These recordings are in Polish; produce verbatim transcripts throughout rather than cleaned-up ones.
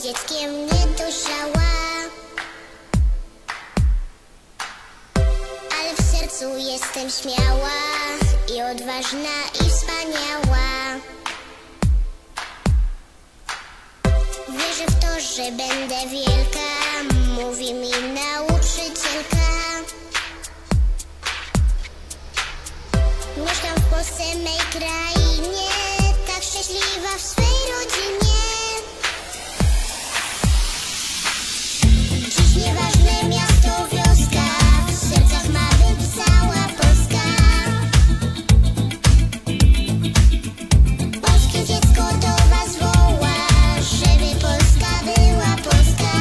dzieckiem niedojrzała, ale w sercu jestem śmiała i odważna i wspaniała. Wierzę w to, że będę wielka, mówi mi nauczycielka. Mieszkam w Polsce, mej krainie, tak szczęśliwa w swej rodzinie. Dziś nieważne miasto, wioska, w sercach ma być cała Polska. Polskie dziecko do was woła, żeby Polska była Polska.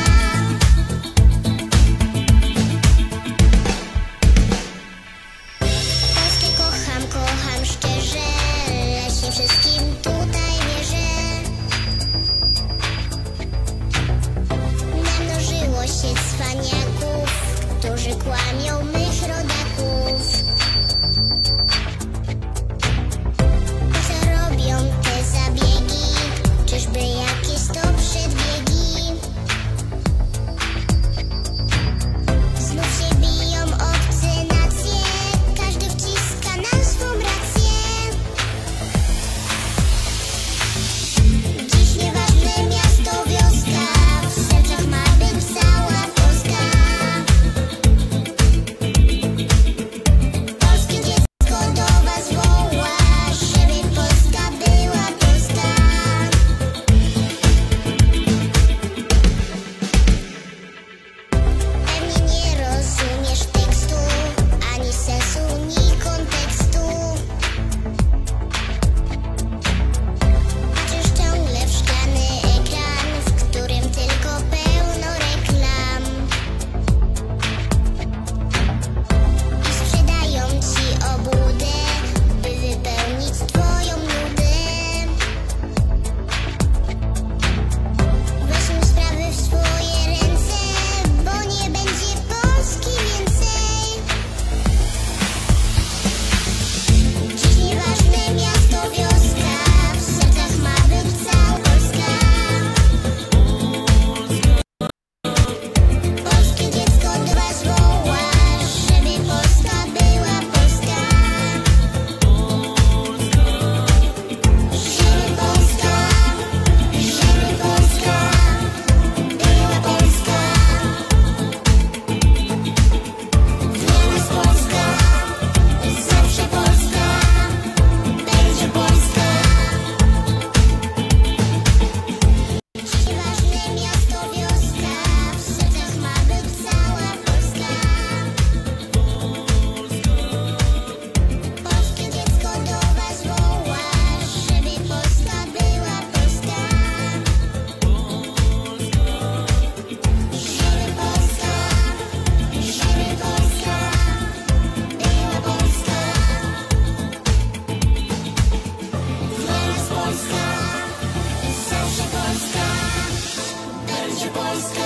Polskę kocham, kocham szczerze, leśnie wszystkim tutaj wierzę. Namnożyło się cwaniaków, którzy kłamią mych rodaków. Po co robią te zabiegi? Czyżby jakieś to przedbiegi? Znów się biją obce nacje, każdy wciska nam swą rację. Dziś nieważne miasto, wioska, w sercach ma być cała Polska. Polskie dziecko do was woła, żeby Polska była Polska. Pewnie nie rozumiesz tekstu, ani sensu, ni kontekstu. Patrzysz ciągle w szklany ekran, w którym tylko pełno reklam. I sprzedają ci obłudę, by wypełnić twoją nudę. Weźmy sprawy w swoje ręce, bo nie będzie Polski więcej. Dziś nieważne miasto, wioska, w sercach ma być cała Polska. Polskie dziecko do was woła, żeby Polska była Polska. Żeby Polska, żeby Polska była Polska. Dla nas Polska, zawsze Polska, będzie Polska. Dziś nieważne miasto, wioska, w sercach ma być cała Polska. Polskie dziecko do was woła, żeby Polska była Polska. Żeby Polska, żeby Polska była Polska. Dla nas Polska, zawsze Polska, będzie Polska.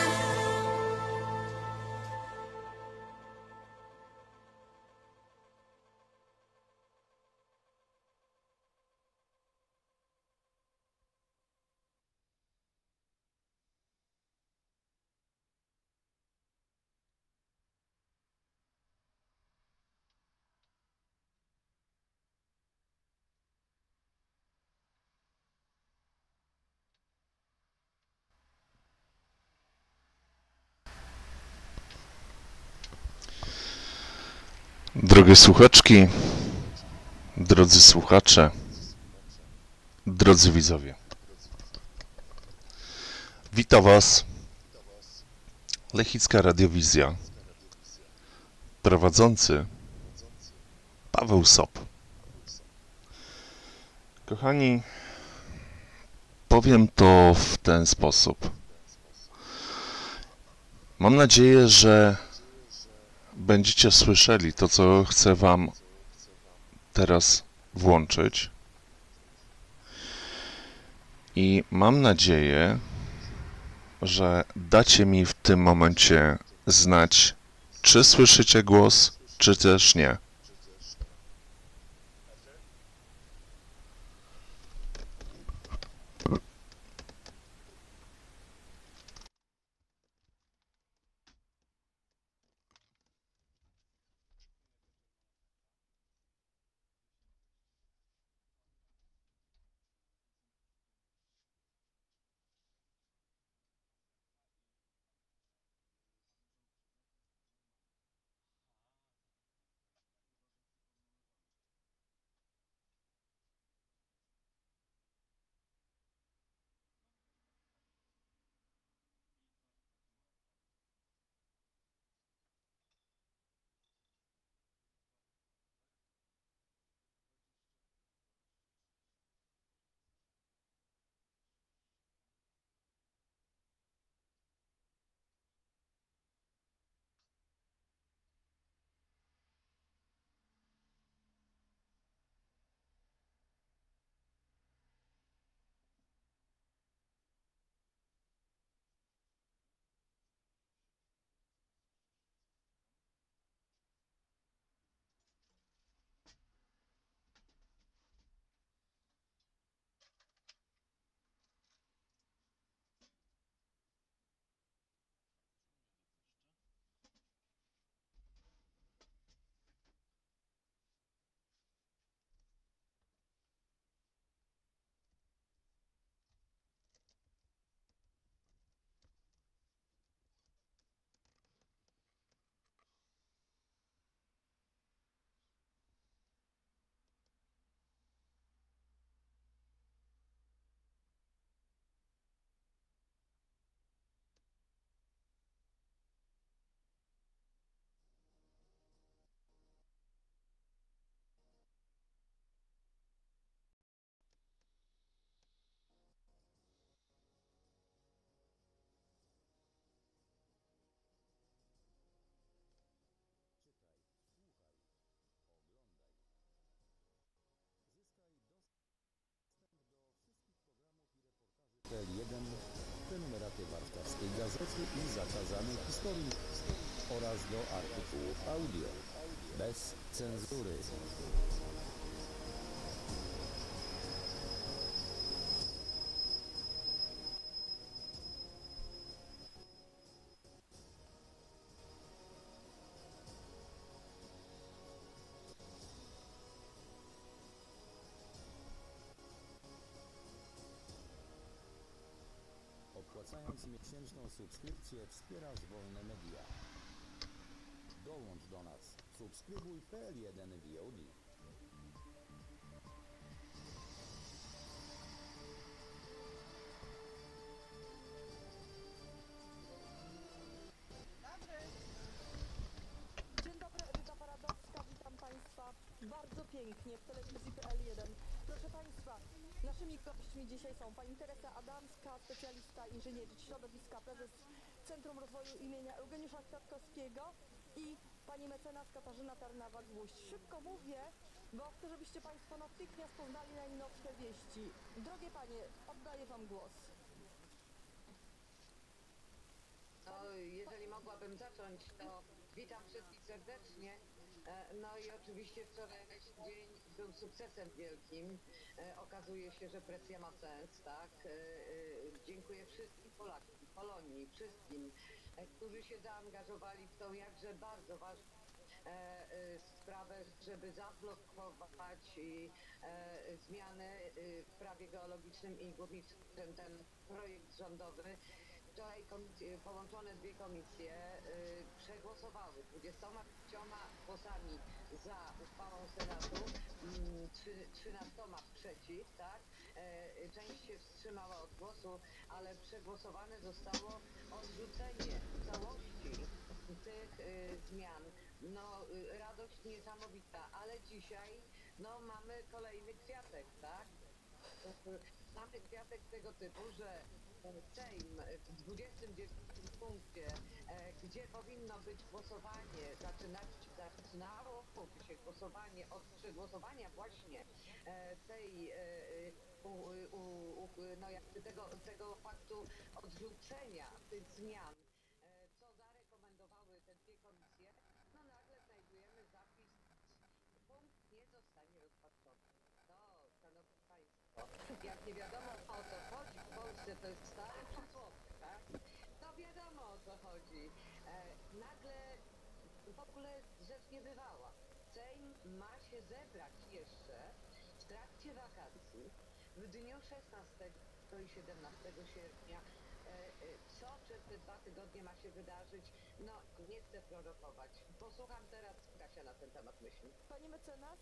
Drogie słuchaczki, drodzy słuchacze, drodzy widzowie. Witam was Lechicka Radiowizja, prowadzący Paweł Sop. Kochani, powiem to w ten sposób. Mam nadzieję, że będziecie słyszeli to, co chcę wam teraz włączyć. I mam nadzieję, że dacie mi w tym momencie znać, czy słyszycie głos, czy też nie. tematy warszawskiej gazety i zakazanej historii oraz do artykułów audio bez cenzury. Opłacając miesięczną subskrypcję wspierasz wolne media. Dołącz do nas. Subskrybuj P L jeden V O D. Dzień dobry, Edyta Paradowska, witam Państwa bardzo pięknie w telewizji P L jeden. Proszę Państwa, naszymi gośćmi dzisiaj są Pani Teresa Adamska, specjalista inżynierii środowiska, prezes Centrum Rozwoju imienia Eugeniusza Kwiatkowskiego i Pani mecenas Katarzyna Tarnawa-Gwóźdź. Szybko mówię, bo chcę, żebyście Państwo natychmiast poznali najnowsze wieści. Drogie Panie, oddaję Wam głos. No, jeżeli mogłabym zacząć, to witam wszystkich serdecznie. E, No i oczywiście wczorajszy dzień był sukcesem wielkim. E, Okazuje się, że presja ma sens, tak? E, e, Dziękuję wszystkim Polakom, Polonii, wszystkim, e, którzy się zaangażowali w tą jakże bardzo ważną e, e, sprawę, żeby zablokować i, e, zmiany e, w prawie geologicznym i górniczym, ten projekt rządowy. Wczoraj komisje, połączone dwie komisje y, przegłosowały dwudziestoma pięcioma głosami za uchwałą Senatu, mm, trzy, trzynastoma przeciw, tak? E, część się wstrzymała od głosu, ale przegłosowane zostało odrzucenie całości tych y, zmian. No, y, radość niesamowita, ale dzisiaj no, mamy kolejny kwiatek, tak? Mamy kwiatek tego typu, że Sejm w dwudziestym dziewiątym punkcie, e, gdzie powinno być głosowanie, zaczynać, zaczynało się głosowanie od przegłosowania właśnie e, tej, e, u, u, u, no jakby tego, tego faktu odrzucenia tych zmian, e, co zarekomendowały te dwie komisje, no nagle znajdujemy zapis, punkt nie zostanie rozpatrzony. No, szanowni Państwo, jak nie wiadomo o co chodzi w Polsce, to jest stare przysłowie, tak? No wiadomo o co chodzi. E, nagle w ogóle rzecz niebywała. Sejm ma się zebrać jeszcze w trakcie wakacji w dniu szesnastego i siedemnastego sierpnia. E, e, co przez te dwa tygodnie ma się wydarzyć? No, nie chcę prorokować. Posłucham teraz, Kasia na ten temat myśli. Pani mecenas?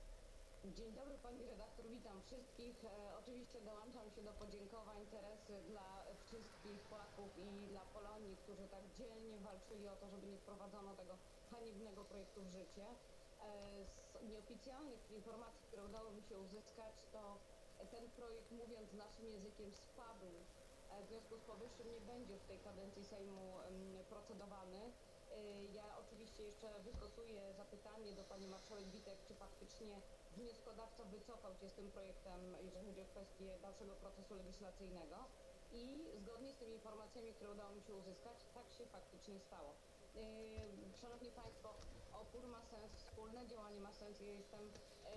Dzień dobry Pani redaktor, witam wszystkich. E, oczywiście dołączam się do podziękowań Teresy dla wszystkich Polaków i dla Polonii, którzy tak dzielnie walczyli o to, żeby nie wprowadzono tego haniebnego projektu w życie. E, z nieoficjalnych informacji, które udało mi się uzyskać, to ten projekt, mówiąc naszym językiem, spadł. E, w związku z powyższym nie będzie w tej kadencji Sejmu em, procedowany. Ja oczywiście jeszcze wystosuję zapytanie do Pani Marszałek Witek, czy faktycznie wnioskodawca wycofał się z tym projektem, jeżeli chodzi o kwestię dalszego procesu legislacyjnego. I zgodnie z tymi informacjami, które udało mi się uzyskać, tak się faktycznie stało. Szanowni Państwo, opór ma sens, wspólne działanie ma sens. Ja jestem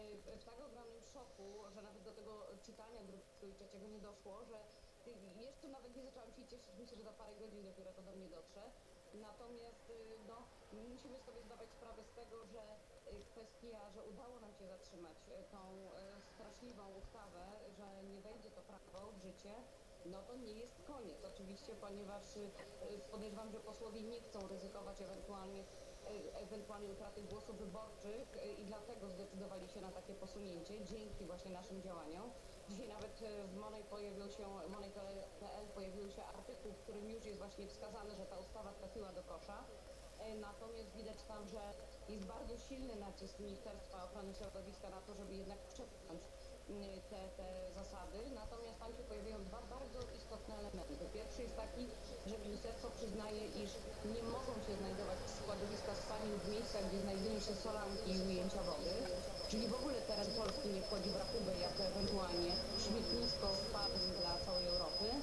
w tak ogromnym szoku, że nawet do tego czytania drugiego i trzeciego nie doszło, że jeszcze nawet nie zaczęłam się cieszyć, myślę, że za parę godzin dopiero to do mnie dotrze. Natomiast no, musimy sobie zdawać sprawę z tego, że kwestia, że udało nam się zatrzymać tą straszliwą ustawę, że nie wejdzie to prawo w życie, no to nie jest koniec oczywiście, ponieważ podejrzewam, że posłowie nie chcą ryzykować ewentualnie, ewentualnie utraty głosów wyborczych i dlatego zdecydowali się na takie posunięcie dzięki właśnie naszym działaniom. Dzisiaj nawet w Monej pojawił się, Monej kropka pe el pojawił się artykuł, w którym już jest właśnie wskazane, że ta ustawa trafiła do kosza. Natomiast widać tam, że jest bardzo silny nacisk Ministerstwa Ochrony Środowiska na to, żeby jednak przepchnąć te, te zasady. Natomiast tam się pojawiają dwa bardzo istotne elementy. Pierwszy jest taki, że ministerstwo przyznaje, iż nie mogą się znajdować składowiska spalin w miejscach, gdzie znajdują się solanki i ujęcia wody, czyli w ogóle teren Polski nie wchodzi w rachubę jako ewentualnie śmietnisko spalin dla całej Europy.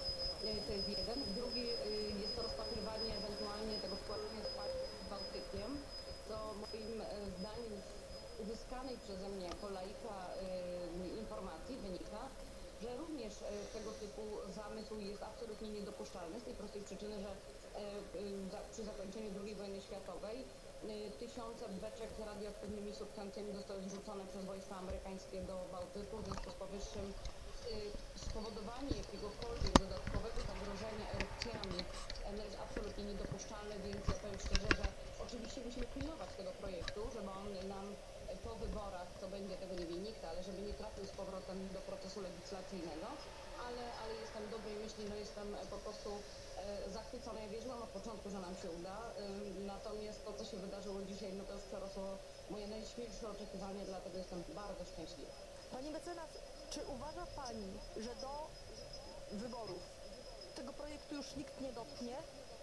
To jest jeden. Drugi jest to rozpatrywanie ewentualnie tego spłacania spłat z Bałtykiem, co moim zdaniem z uzyskanej przeze mnie jako laika informacji wynika, że również tego typu zamysł jest absolutnie niedopuszczalny z tej prostej przyczyny, że przy zakończeniu drugiej wojny światowej tysiące beczek z radioaktywnymi substancjami zostały zrzucone przez wojska amerykańskie do Bałtyku. W związku z powyższym spowodowanie jakiegokolwiek dodatkowego zagrożenia erupcjami no jest absolutnie niedopuszczalne, więc ja powiem szczerze, że oczywiście musimy pilnować tego projektu, żeby on nam po wyborach, co będzie, tego nie wie nikt, ale żeby nie trafił z powrotem do procesu legislacyjnego, ale, ale jestem dobrej myśli, no jestem po prostu e, zachwycona. Ja wierzyłam od początku, że nam się uda, e, natomiast to, co się wydarzyło dzisiaj, no to już przerosło moje najśmielsze oczekiwania, dlatego jestem bardzo szczęśliwa. Pani mecenas, czy uważa Pani, że do wyborów tego projektu już nikt nie dotknie?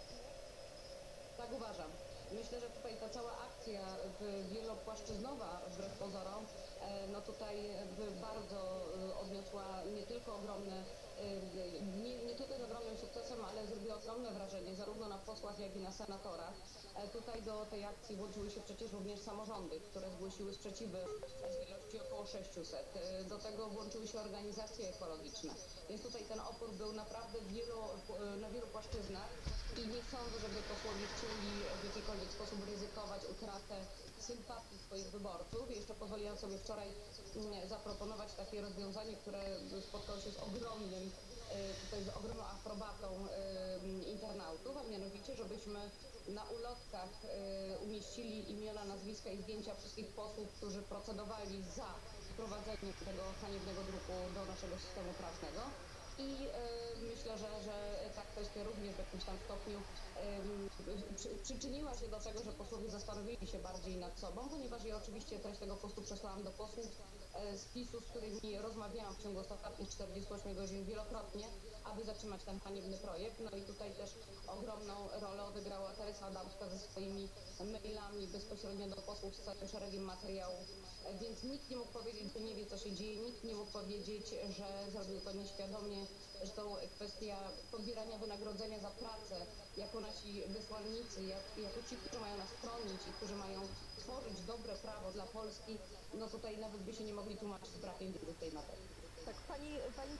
Tak uważam. Myślę, że tutaj ta cała akcja wielopłaszczyznowa, wbrew pozorom, no tutaj bardzo odniosła nie tylko ogromne, nie, nie tylko z ogromnym sukcesem, ale zrobiła ogromne wrażenie zarówno na posłach, jak i na senatorach. Tutaj do tej akcji włączyły się przecież również samorządy, które zgłosiły sprzeciwy w ilości około sześciuset. Do tego włączyły się organizacje ekologiczne. Więc tutaj ten opór był naprawdę wielo, na wielu płaszczyznach i nie sądzę, żeby posłowie chcieli w jakikolwiek sposób ryzykować utratę sympatii swoich wyborców. Jeszcze pozwoliłam sobie wczoraj zaproponować takie rozwiązanie, które spotkało się z ogromnym, tutaj z ogromną aprobatą internautów, a mianowicie, żebyśmy na ulotkach umieścili imiona, nazwiska i zdjęcia wszystkich posłów, którzy procedowali za wprowadzeniem tego haniebnego druku do naszego systemu prawnego. I y, myślę, że, że ta kwestia również w jakimś tam stopniu y, przy, przyczyniła się do tego, że posłowie zastanowili się bardziej nad sobą, ponieważ ja oczywiście treść tego postu przesłałam do posłów y, z PiSu, z którymi rozmawiałam w ciągu ostatnich czterdziestu ośmiu godzin wielokrotnie, aby zatrzymać ten haniebny projekt. No i tutaj też ogromną rolę odegrała Teresa Adamska ze swoimi mailami bezpośrednio do posłów z całym szeregiem materiałów. Więc nikt nie mógł powiedzieć, że nie wie, co się dzieje, nikt nie mógł powiedzieć, że zrobił to nieświadomie. Zresztą kwestia pobierania wynagrodzenia za pracę, jako nasi wysłannicy, jak, jako ci, którzy mają nas chronić i którzy mają tworzyć dobre prawo dla Polski, no tutaj nawet by się nie mogli tłumaczyć z brakiem wiedzy w tej materii. Tak, pani, pani...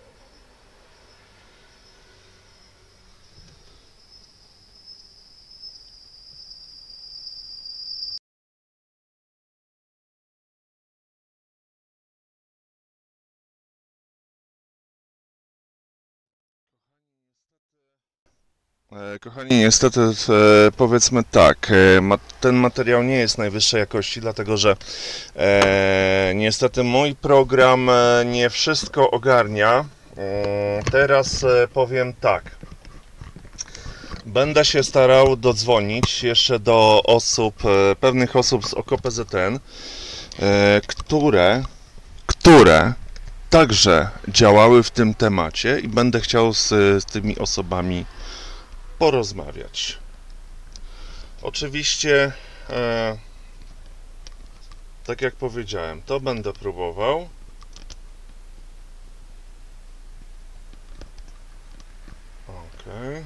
E, Kochani, niestety e, powiedzmy tak, e, ma, ten materiał nie jest najwyższej jakości, dlatego że e, niestety mój program e, nie wszystko ogarnia. E, teraz e, powiem tak, będę się starał dodzwonić jeszcze do osób, e, pewnych osób z O K O P Z N, e, które, które także działały w tym temacie i będę chciał z, z tymi osobami porozmawiać. Oczywiście, e, tak jak powiedziałem, to będę próbował. Ok.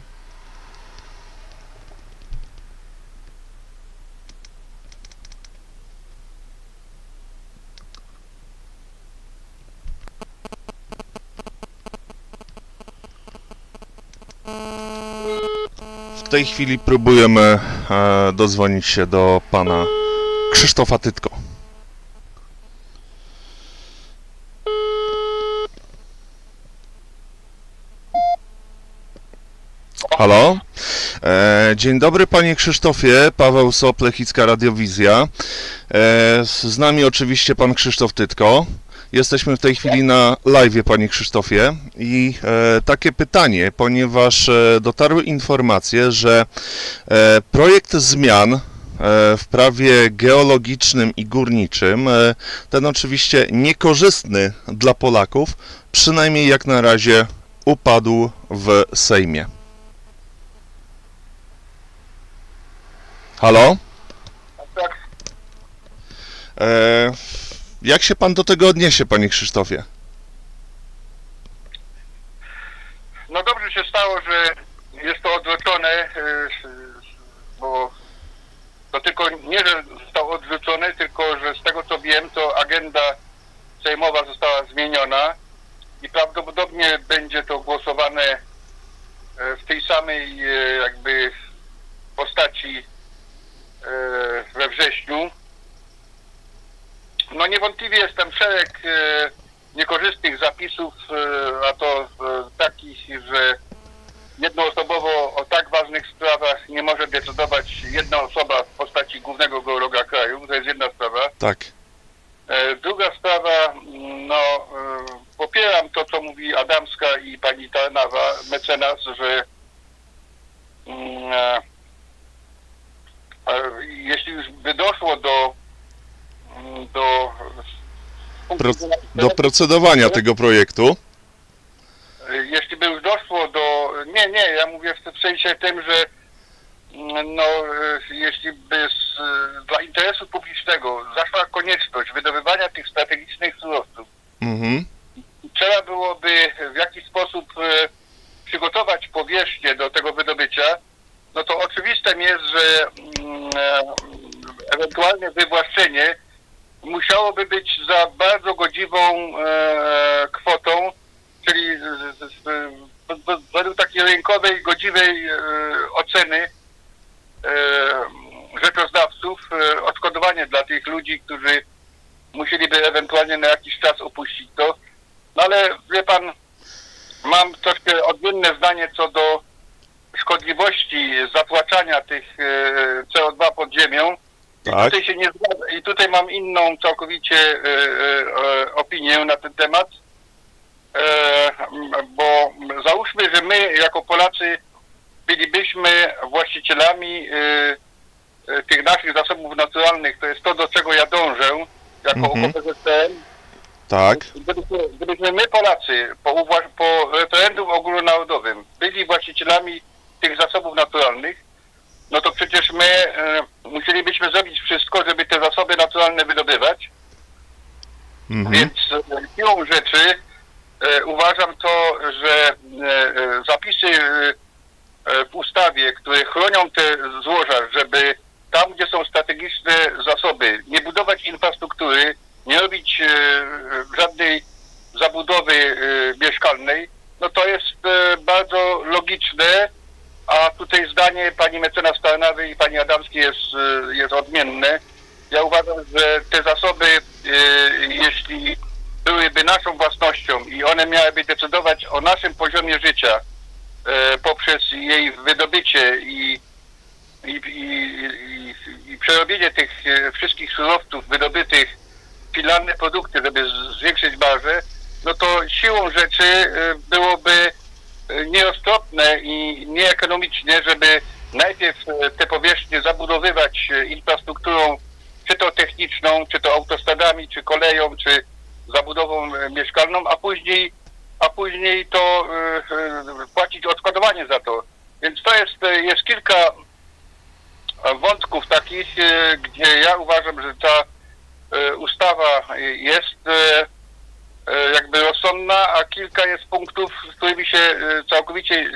W tej chwili próbujemy e, dodzwonić się do pana Krzysztofa Tytko. Halo? E, dzień dobry panie Krzysztofie, Paweł Sop, Lechicka Radiowizja. E, z nami oczywiście pan Krzysztof Tytko. Jesteśmy w tej chwili na live'ie, panie Krzysztofie, i e, takie pytanie, ponieważ e, dotarły informacje, że e, projekt zmian e, w prawie geologicznym i górniczym, e, ten oczywiście niekorzystny dla Polaków, przynajmniej jak na razie upadł w Sejmie. Halo? Tak. E, Jak się pan do tego odniesie, panie Krzysztofie? No no dobrze się stało, że jest to odwrócone, bo to tylko nie, że zostało odrzucone, tylko że z tego co wiem, to agenda sejmowa została zmieniona i prawdopodobnie będzie to głosowane w tej samej jakby postaci we wrześniu. No niewątpliwie jest tam szereg niekorzystnych zapisów, a to takich, że jednoosobowo o tak ważnych sprawach nie może decydować jedna osoba w postaci głównego geologa kraju. To jest jedna sprawa. Tak. Druga sprawa, no popieram to, co mówi Adamska i pani Tarnawa, mecenas, że mm, jeśli już by doszło do do, Pro, do procedowania tego projektu, jeśli by już doszło do... Nie, nie, ja mówię w sensie tym, że no, jeśli by z, dla interesu publicznego zaszła konieczność wydobywania tych strategicznych surowców, mhm. trzeba byłoby w jakiś sposób przygotować powierzchnię do tego wydobycia, no to oczywistym jest, że mm, ewentualne wywłaszczenie musiałoby być za bardzo godziwą e, kwotą, czyli z, z, z, według takiej rynkowej, godziwej e, oceny e, rzeczoznawców e, odszkodowanie dla tych ludzi, którzy musieliby ewentualnie na jakiś czas opuścić to. No ale wie pan, mam troszkę odmienne zdanie co do szkodliwości zatłaczania tych e, C O dwa pod ziemią. I Tak. tutaj się nie zgadza, i tutaj mam inną całkowicie e, e, opinię na ten temat, e, bo załóżmy, że my jako Polacy bylibyśmy właścicielami e, e, tych naszych zasobów naturalnych, to jest to, do czego ja dążę jako Mhm. O P Z P M. Tak. Gdybyśmy, gdybyśmy my Polacy po, uwa- po referendum ogólnonarodowym byli właścicielami tych zasobów naturalnych, no to przecież my e, musielibyśmy zrobić wszystko, żeby te zasoby naturalne wydobywać. Mhm. Więc e, siłą rzeczy e, uważam to, że e, e, zapisy e, w ustawie, które chronią te złoża, żeby tam, gdzie są strategiczne zasoby, nie budować infrastruktury, nie robić e, żadnej zabudowy e, mieszkalnej, no to jest e, bardzo logiczne. A tutaj zdanie pani mecenas Tarnawy i pani Adamskiej jest, jest odmienne. Ja uważam, że te zasoby, jeśli byłyby naszą własnością i one miałyby decydować o naszym poziomie życia poprzez jej wydobycie i, i, i, i, i przerobienie tych wszystkich surowców wydobytych w finalne produkty, żeby zwiększyć marżę, no to siłą rzeczy byłoby nieroztropne i nieekonomicznie, żeby najpierw te powierzchnie zabudowywać infrastrukturą, czy to techniczną, czy to autostradami, czy koleją, czy zabudową mieszkalną, a później, a później to y, płacić odszkodowanie za to. Więc to jest, jest kilka wątków takich, y, gdzie ja uważam, że ta y, ustawa jest y, jakby rozsądna, a kilka jest punktów, z którymi się całkowicie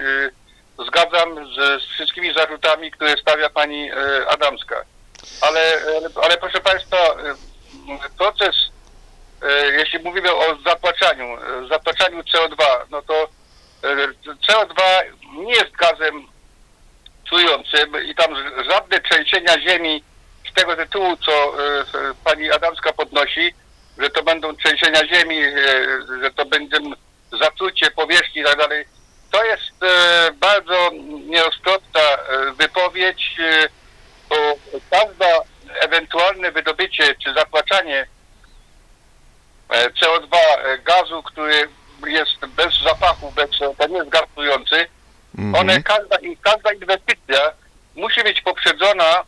zgadzam z, z wszystkimi zarzutami, które stawia pani Adamska. Ale, ale proszę państwa, proces, jeśli mówimy o zatłaczaniu, zatłaczaniu C O dwa, no to C O dwa nie jest gazem trującym i tam żadne trzęsienia ziemi z tego tytułu, co pani Adamska podnosi, że to będą trzęsienia ziemi, że to będzie zatrucie powierzchni i tak dalej. To jest bardzo nieroztropna wypowiedź, bo każde ewentualne wydobycie czy zatłaczanie C O dwa gazu, który jest bez zapachu, bez, to nie jest gaz trujący, Mhm. one, każda, każda inwestycja musi być poprzedzona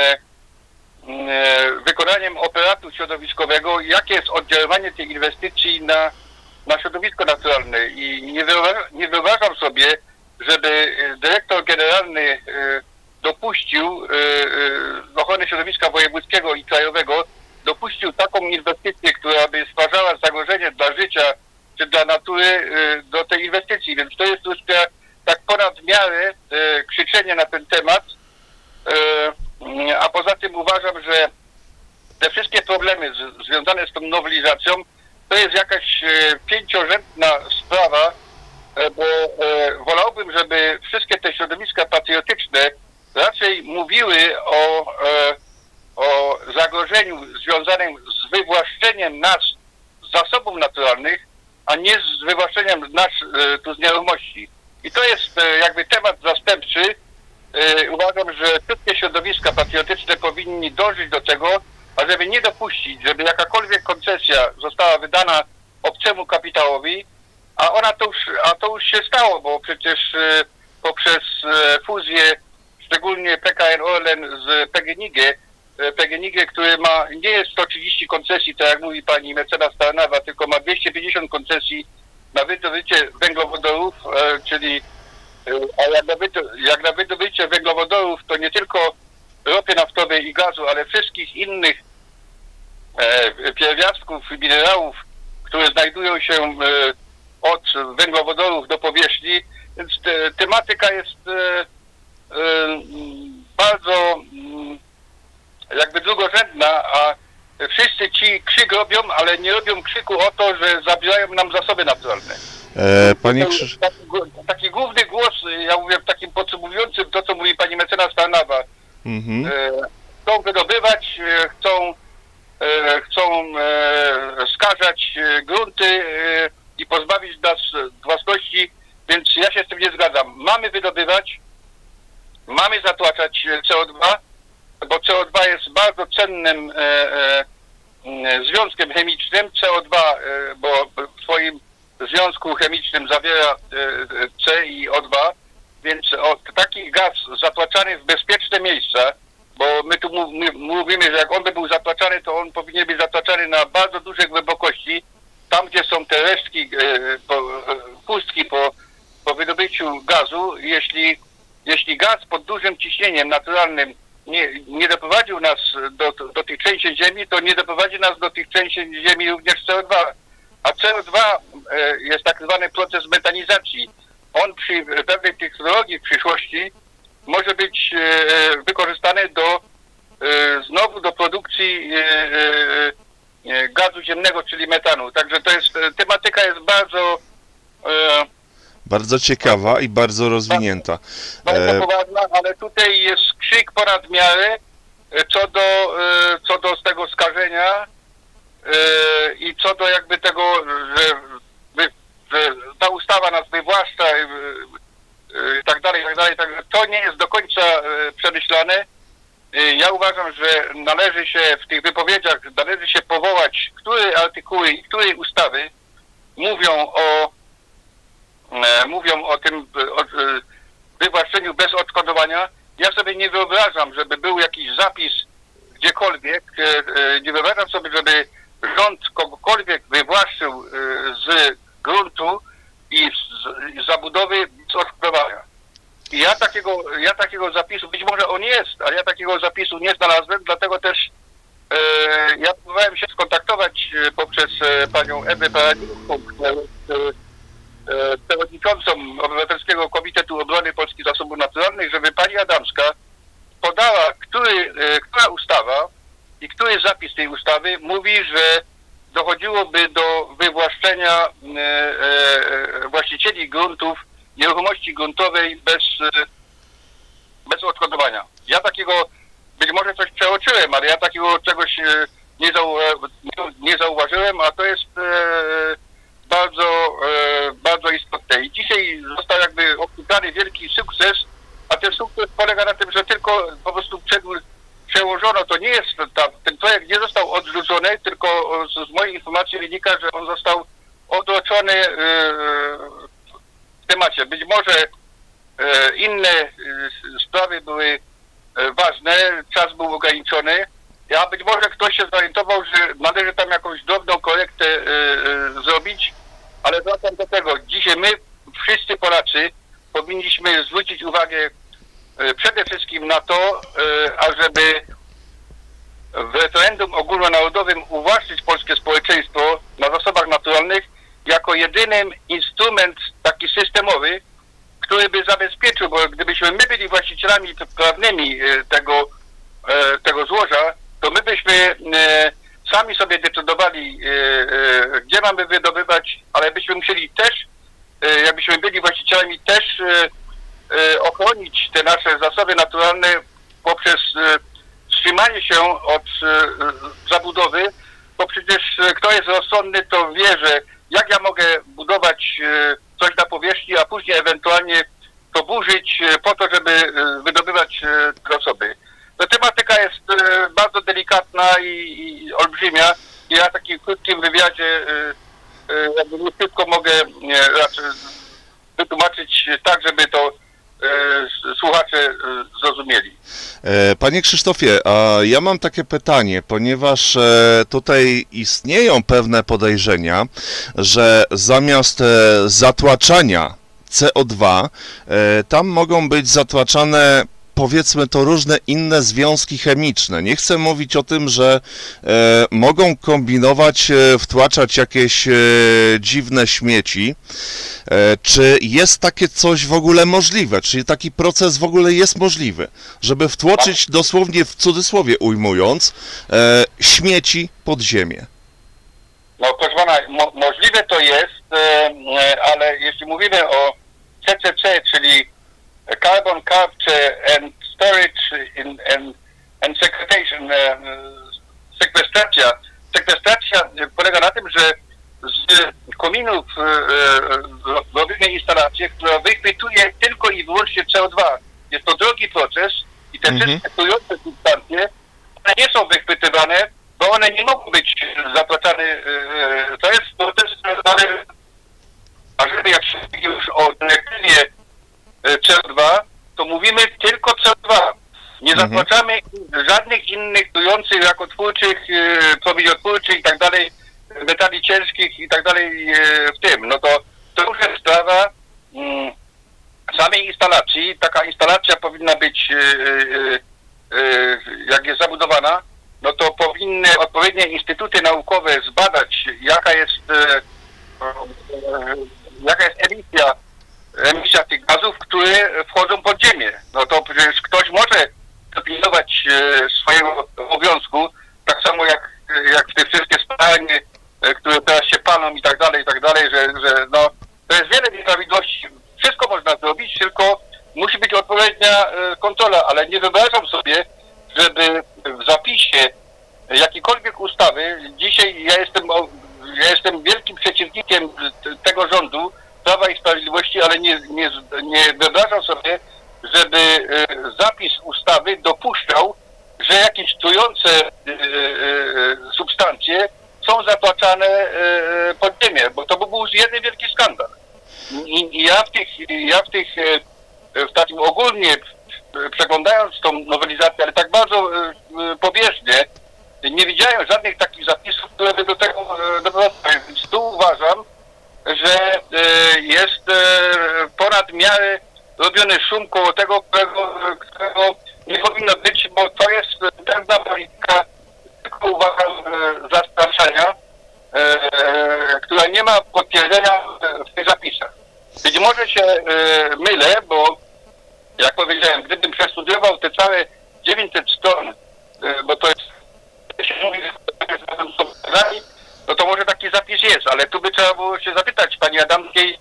wykonaniem operatu środowiskowego, jakie jest oddziaływanie tej inwestycji na, na środowisko naturalne. I nie wyobrażam, nie wyobrażam sobie, żeby dyrektor generalny dopuścił ochrony środowiska wojewódzkiego i krajowego, dopuścił taką inwestycję, która by stwarzała zagrożenie dla życia czy dla natury e, do tej inwestycji, więc to jest już tak ponad miarę e, krzyczenie na ten temat, e, a poza tym uważam, że te wszystkie problemy z, związane z tą nowelizacją to jest jakaś e, pięciorzędna sprawa, e, bo e, wolałbym, żeby wszystkie te środowiska patriotyczne raczej mówiły o, e, o zagrożeniu związanym z wywłaszczeniem nas z zasobów naturalnych, a nie z wywłaszczeniem nas e, tu z nieruchomości. I to jest e, jakby temat zastępczy. E, uważam, że wszystkie środowiska patriotyczne powinni dążyć do tego, ażeby nie dopuścić, żeby jakakolwiek koncesja została wydana obcemu kapitałowi, a ona to już, a to już się stało, bo przecież e, poprzez e, fuzję szczególnie P K N Orlen z P G N I G, e, P G N I G, który ma, nie jest sto trzydzieści koncesji, tak jak mówi pani mecenas Tarnawa, tylko ma dwieście pięćdziesiąt koncesji na wydobycie węglowodorów, e, czyli e, a jak na, wydo, jak na wydobycie węglowodorów to nie tylko ropy naftowej i gazu, ale wszystkich innych e, pierwiastków i minerałów, które znajdują się e, od węglowodorów do powierzchni, więc te, tematyka jest e, e, bardzo m, jakby drugorzędna, a wszyscy ci krzyk robią, ale nie robią krzyku o to, że zabierają nam zasoby naturalne. E, panie Krzysz... taki, taki główny głos, ja mówię takim podsumowującym to, co mówi pani mecenas Tarnawa. Mhm. E, chcą wydobywać, e, chcą, e, chcą e, skażać e, grunty e, i pozbawić nas własności, więc ja się z tym nie zgadzam. Mamy wydobywać, mamy zatłaczać C O dwa, bo C O dwa jest bardzo cennym e, e, związkiem chemicznym. C O dwa, e, bo w swoim związku chemicznym zawiera e, C i O dwa, więc o, taki gaz zatłaczany w bezpieczne miejsca, bo my tu mów, my mówimy, że jak on by był zatłaczany, to on powinien być zatłaczany na bardzo dużej głębokości, tam gdzie są te resztki, e, po, e, pustki po, po wydobyciu gazu. Jeśli, jeśli gaz pod dużym ciśnieniem naturalnym nie, nie doprowadził nas do, do tych trzęsień ziemi, to nie doprowadzi nas do tych trzęsień ziemi również C O dwa. A C O dwa e, jest tak zwany proces metanizacji. On przy pewnej technologii w przyszłości może być e, wykorzystany do e, znowu do produkcji e, e, gazu ziemnego, czyli metanu. Także to jest, tematyka jest bardzo e, Bardzo ciekawa i bardzo rozwinięta. bardzo E, poważna, ale tutaj jest krzyk ponad miarę e, co do, e, co do tego skażenia e, i co do jakby tego, że, wy, że ta ustawa nas wywłaszcza i e, e, tak dalej, i tak dalej. Także to nie jest do końca e, przemyślane. E, ja uważam, że należy się w tych wypowiedziach, należy się powołać, które artykuły i które ustawy mówią o e, mówią o tym o, e, wywłaszczeniu bez odszkodowania. Ja sobie nie wyobrażam, żeby był jakiś zapis gdziekolwiek, e, e, nie wyobrażam sobie, żeby rząd kogokolwiek wywłaszczył e, z gruntu i z, z zabudowy bez odszkodowania. I ja takiego, ja takiego zapisu, być może on jest, ale ja takiego zapisu nie znalazłem, dlatego też e, ja próbowałem się skontaktować e, poprzez e, panią Ewę Paradzińską, która jest e, przewodniczącą Obywatelskiego Komitetu Obrony Polskich Zasobów Naturalnych, żeby pani Adamska podała, który, e, która ustawa i który zapis tej ustawy mówi, że dochodziłoby do wywłaszczenia e, e, właścicieli gruntów, nieruchomości gruntowej bez, e, bez odszkodowania. Ja takiego, być może coś przeoczyłem, ale ja takiego czegoś e, nie, zau, nie, nie zauważyłem, a to jest e, bardzo, e, bardzo istotne. I dzisiaj został jakby odczytany wielki sukces, a ten sukces polega na tym, że tylko po prostu przed, przełożono, to nie jest, ta, ten projekt nie został odrzucony, tylko z, z mojej informacji wynika, że on został odroczony e, w temacie. Być może e, inne e, sprawy były e, ważne, czas był ograniczony, a być może ktoś się zorientował, że należy tam jakąś drobną korektę e, e, zrobić, ale wracam do tego. Dzisiaj my, wszyscy Polacy, powinniśmy zwrócić uwagę e, przede wszystkim na to, e, ażeby w referendum ogólnonarodowym uwłaszczyć polskie społeczeństwo na zasobach naturalnych jako jedynym instrument taki systemowy, który by zabezpieczył, bo gdybyśmy my byli właścicielami prawnymi tego, tego złoża, to my byśmy sami sobie decydowali, gdzie mamy wydobywać, ale byśmy musieli też, jakbyśmy byli właścicielami, też ochronić te nasze zasoby naturalne poprzez wstrzymanie się od zabudowy, bo przecież kto jest rozsądny, to wie, że jak ja mogę budować coś na powierzchni, a później ewentualnie to burzyć po to, żeby wydobywać te zasoby. Ta tematyka jest bardzo delikatna i, i olbrzymia. I ja w takim krótkim wywiadzie jakby nie tylko mogę raczej wytłumaczyć tak, żeby to słuchacze zrozumieli. Panie Krzysztofie, a ja mam takie pytanie, ponieważ tutaj istnieją pewne podejrzenia, że zamiast zatłaczania C O dwa, tam mogą być zatłaczane, powiedzmy to, różne inne związki chemiczne. Nie chcę mówić o tym, że e, mogą kombinować, e, wtłaczać jakieś e, dziwne śmieci. E, czy jest takie coś w ogóle możliwe? Czy taki proces w ogóle jest możliwy, żeby wtłoczyć, dosłownie w cudzysłowie ujmując, e, śmieci pod ziemię? No proszę pana, mo możliwe to jest, e, ale jeśli mówimy o C C C, czyli Carbon Capture and Storage in, and, and Sequestration, uh, sekwestracja. Sekwestracja polega na tym, że z kominów uh, robimy instalację, która wychwytuje tylko i wyłącznie C O dwa. Jest to drogi proces i te Mhm. wszystkie trujące substancje, one nie są wychwytywane, bo one nie mogą być zatłaczane. Uh, to jest proces, ale a żeby jak się mówi już o dyrektywie C O dwa, to mówimy tylko C O dwa. Nie Mhm. zatłaczamy żadnych innych trujących, rakotwórczych, promieniotwórczych i tak dalej, metali ciężkich i tak dalej w tym. No to to już jest sprawa mm, samej instalacji. Taka instalacja powinna być, jak jest zabudowana, no to powinny odpowiednie instytuty naukowe zbadać, jaka jest, jaka jest emisja emisja tych gazów, które wchodzą pod ziemię. No to przecież ktoś może dopilnować e, swojego obowiązku, tak samo jak, jak w te wszystkie spalanie, e, które teraz się palą i tak dalej, i tak dalej, że, że no, to jest wiele nieprawidłowości. Wszystko można zrobić, tylko musi być odpowiednia e, kontrola, ale nie wyobrażam sobie, żeby w zapisie jakiejkolwiek ustawy, dzisiaj ja jestem, ja jestem wielkim przeciwnikiem tego rządu, Prawa i Sprawiedliwości, ale nie, nie, nie wyobrażam sobie, żeby e, zapis ustawy dopuszczał, że jakieś trujące e, e, substancje są zatłaczane e, pod ziemię, bo to by był jeden wielki skandal. I, i ja w tych, ja w tych, e, w takim ogólnie, przeglądając tą nowelizację, ale tak bardzo e, pobieżnie, nie widziałem żadnych takich zapisów, które by do tego e, doprowadziły. Więc tu uważam, że e, jest e, ponad miarę robiony szum koło tego, którego, którego nie powinno być, bo to jest pewna polityka, tylko uważam, e, zastraszania, e, która nie ma potwierdzenia w tych zapisach. Być może się e, mylę, bo jak powiedziałem, gdybym przestudiował te całe dziewięćset stron, e, bo to jest, się mówi, no to może taki zapis jest, ale tu by trzeba było się zapytać pani Adamskiej.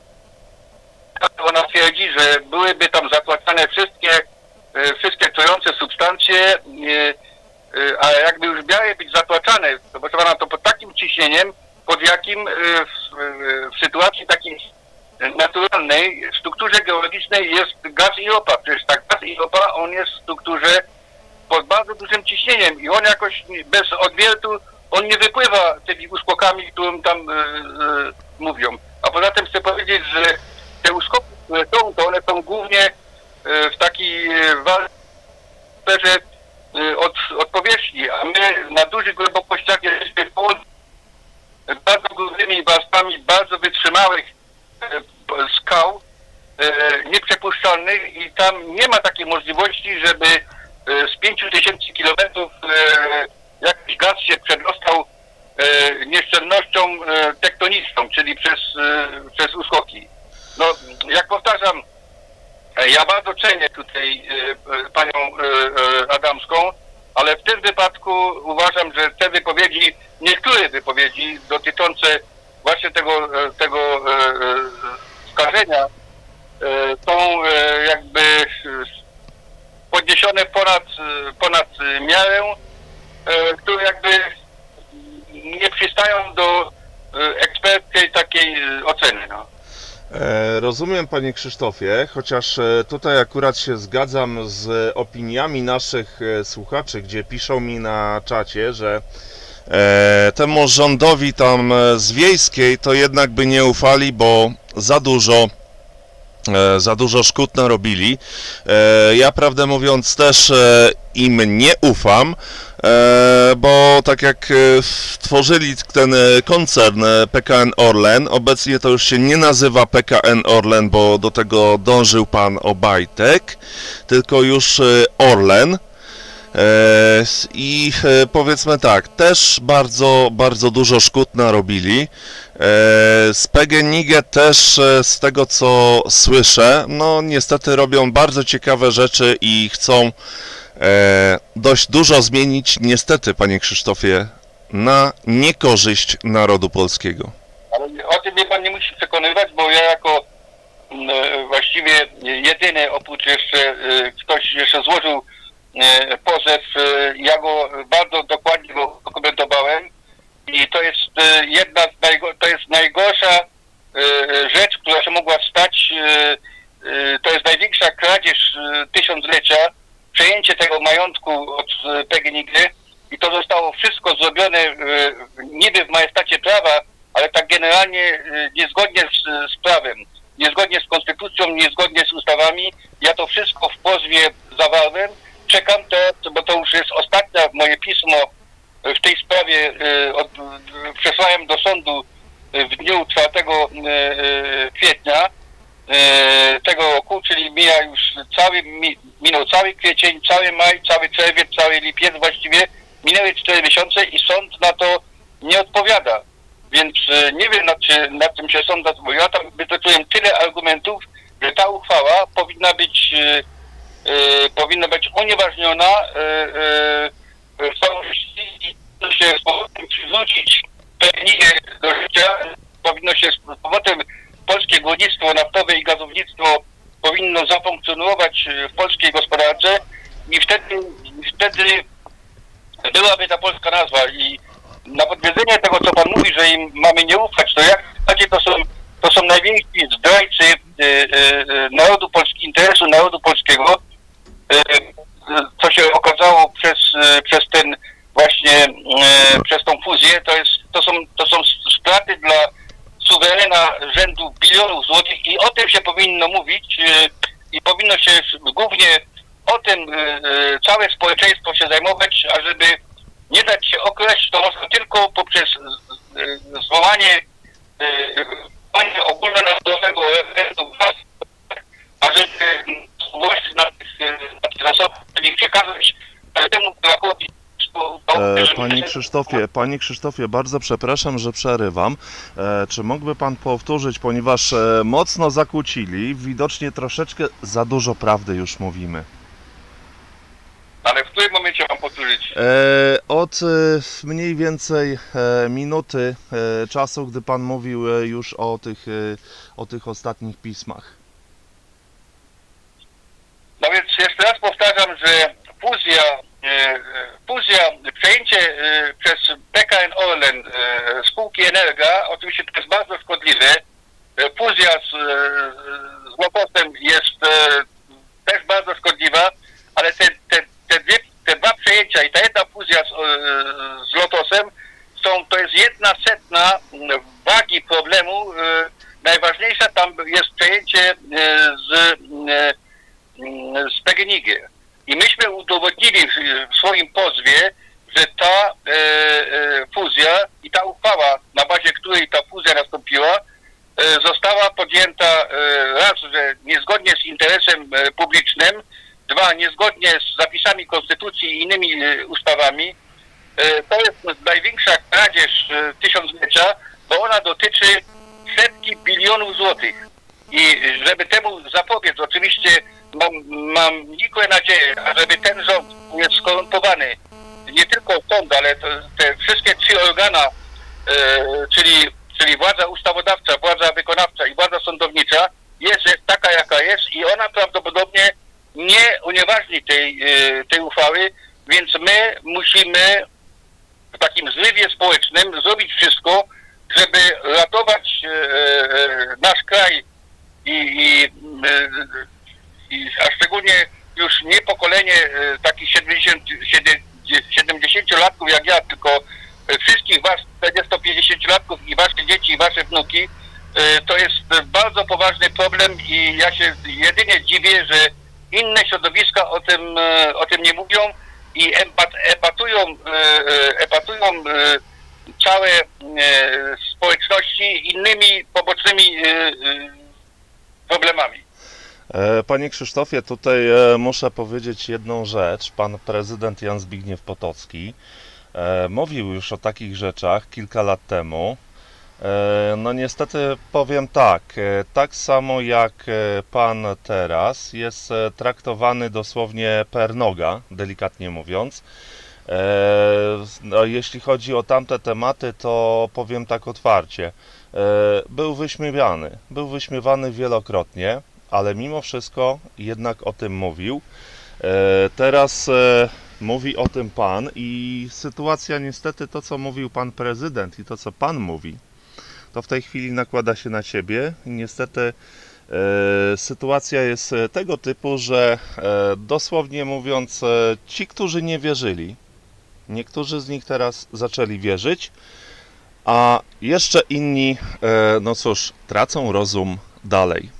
Ona twierdzi, że byłyby tam zatłaczane wszystkie, wszystkie trujące substancje, a jakby już miały być zatłaczane, to proszę pana, to pod takim ciśnieniem, pod jakim w, w sytuacji takiej naturalnej, w strukturze geologicznej jest gaz i ropa. Przecież tak gaz i ropa, on jest w strukturze pod bardzo dużym ciśnieniem i on jakoś bez odwiertu, on nie wypływa tymi uskokami, którym tam e, e, mówią. A poza tym chcę powiedzieć, że te uskoki, które są, to one są głównie e, w takiej sferze e, od, od powierzchni, a my na dużych głębokościach jesteśmy pod bardzo grubymi warstwami bardzo wytrzymałych e, skał, e, nieprzepuszczalnych i tam nie ma takiej możliwości, żeby e, z pięciu tysięcy kilometrów e, jakiś gaz się przedostał e, nieszczelnością e, tektoniczną, czyli adamską, ale w tym wypadku uważam, że te wypowiedzi, niektóre wypowiedzi dotyczące właśnie tego, tego skażenia są jakby podniesione ponad, ponad miarę, które jakby nie przystają do eksperckiej takiej oceny. No. E, rozumiem, panie Krzysztofie, chociaż e, tutaj akurat się zgadzam z opiniami naszych e, słuchaczy, gdzie piszą mi na czacie, że e, temu rządowi tam e, z Wiejskiej to jednak by nie ufali, bo za dużo e, za dużo szkód narobili. E, ja prawdę mówiąc też e, im nie ufam, E, bo tak jak e, tworzyli ten e, koncern e, P K N Orlen, obecnie to już się nie nazywa P K N Orlen, bo do tego dążył pan Obajtek, tylko już e, Orlen. E, I e, powiedzmy tak, też bardzo, bardzo dużo szkód narobili. E, z P G N iG też e, z tego co słyszę, no niestety robią bardzo ciekawe rzeczy i chcą E, dość dużo zmienić, niestety, panie Krzysztofie, na niekorzyść narodu polskiego. Ale o tym mnie pan nie musi przekonywać, bo ja jako e, właściwie jedyny, oprócz jeszcze e, ktoś jeszcze złożył e, pozew, e, ja go bardzo dokładnie go komentowałem i to jest e, jedna z najgo, to jest najgorsza e, rzecz, która się mogła stać, e, e, to jest największa kradzież e, tysiąclecia, przejęcie tego majątku od P G N iG i to zostało wszystko zrobione e, niby w majestacie prawa, ale tak generalnie e, niezgodnie z, z prawem, niezgodnie z konstytucją, niezgodnie z ustawami. Ja to wszystko w pozwie zawarłem. Czekam te, bo to już jest ostatnie moje pismo w tej sprawie. E, od, przesłałem do sądu w dniu czwartego kwietnia tego roku, czyli mija już cały, minął cały kwiecień, cały maj, cały czerwiec, cały lipiec, właściwie minęły cztery miesiące i sąd na to nie odpowiada. Więc nie wiem, nad, czy, nad czym się sąd bo ja tam wytoczyłem tyle argumentów, że ta uchwała powinna być e, e, powinna być unieważniona e, e, w całości i to się z powrotem przywrócić pewnie do życia, powinno się z powrotem polskie górnictwo naftowe i gazownictwo powinno zafunkcjonować w polskiej gospodarce i wtedy, wtedy byłaby ta polska nazwa. I na potwierdzenie tego, co pan mówi, że im mamy nie ufać, to jak w zasadzie to są, to są najwięksi zdrajcy e, e, narodu polskiego, interesu narodu polskiego, e, co się okazało przez, e, przez ten właśnie, e, przez tą fuzję, to jest, to są, to są straty dla suwerena rzędu bilionów złotych i o tym się powinno mówić i powinno się głównie o tym całe społeczeństwo się zajmować, ażeby nie dać się okraść, to można tylko poprzez zwołanie ogólnonarodowego referendum, ażeby właśnie na tych zasobach, czyli przekazać temu Polakowi. E, panie Krzysztofie, panie Krzysztofie, bardzo przepraszam, że przerywam. E, czy mógłby pan powtórzyć, ponieważ e, mocno zakłócili, widocznie troszeczkę za dużo prawdy już mówimy. Ale w którym momencie mam powtórzyć? E, od e, mniej więcej e, minuty e, czasu, gdy pan mówił e, już o tych, e, o tych ostatnich pismach. No więc jeszcze raz powtarzam, że fuzja Fuzja, przejęcie przez P K N Orlen spółki Energa, oczywiście to jest bardzo szkodliwe. Fuzja z, z Lotosem jest też bardzo szkodliwa, ale te, te, te, dwie, te dwa przejęcia i ta jedna fuzja z, z Lotosem są, to jest jedna setna wagi problemu. Najważniejsza tam jest przejęcie z, z P G N iG. I myśmy udowodnili w swoim pozwie, że ta e, e, fuzja i ta uchwała, na bazie której ta fuzja nastąpiła, e, została podjęta e, raz, że niezgodnie z interesem e, publicznym, dwa, niezgodnie z zapisami konstytucji i innymi e, ustawami. E, to jest największa kradzież e, tysiąclecia, bo ona dotyczy setki bilionów złotych. I żeby temu zapobiec, oczywiście mam, mam nikłe nadzieję, żeby ten rząd jest skorumpowany, nie tylko sąd, ale to, te wszystkie trzy organa, e, czyli, czyli władza ustawodawcza, władza wykonawcza i władza sądownicza jest taka, jaka jest i ona prawdopodobnie nie unieważni tej, e, tej uchwały, więc my musimy w takim zrywie społecznym zrobić wszystko, żeby ratować e, e, nasz kraj i, i, e, i a szczególnie już nie pokolenie e, takich siedemdziesięciolatków jak ja, tylko e, wszystkich was czterdziesto-pięćdziesięciolatków i wasze dzieci i wasze wnuki, e, to jest bardzo poważny problem i ja się jedynie dziwię, że inne środowiska o tym, e, o tym nie mówią i empat, epatują, e, epatują e, całe e, społeczności innymi pobocznymi e, e, problemami. E, Panie Krzysztofie, tutaj e, muszę powiedzieć jedną rzecz. Pan prezydent Jan Zbigniew Potocki e, mówił już o takich rzeczach kilka lat temu. E, no niestety powiem tak, e, tak samo jak e, pan teraz jest e, traktowany dosłownie per noga, delikatnie mówiąc. E, no, jeśli chodzi o tamte tematy, to powiem tak otwarcie. E, był wyśmiewany, był wyśmiewany wielokrotnie, ale mimo wszystko jednak o tym mówił. E, teraz e, mówi o tym pan i sytuacja niestety to, co mówił pan prezydent i to, co pan mówi, to w tej chwili nakłada się na ciebie i niestety e, sytuacja jest tego typu, że e, dosłownie mówiąc, e, ci, którzy nie wierzyli, niektórzy z nich teraz zaczęli wierzyć, a jeszcze inni, e, no cóż, tracą rozum dalej.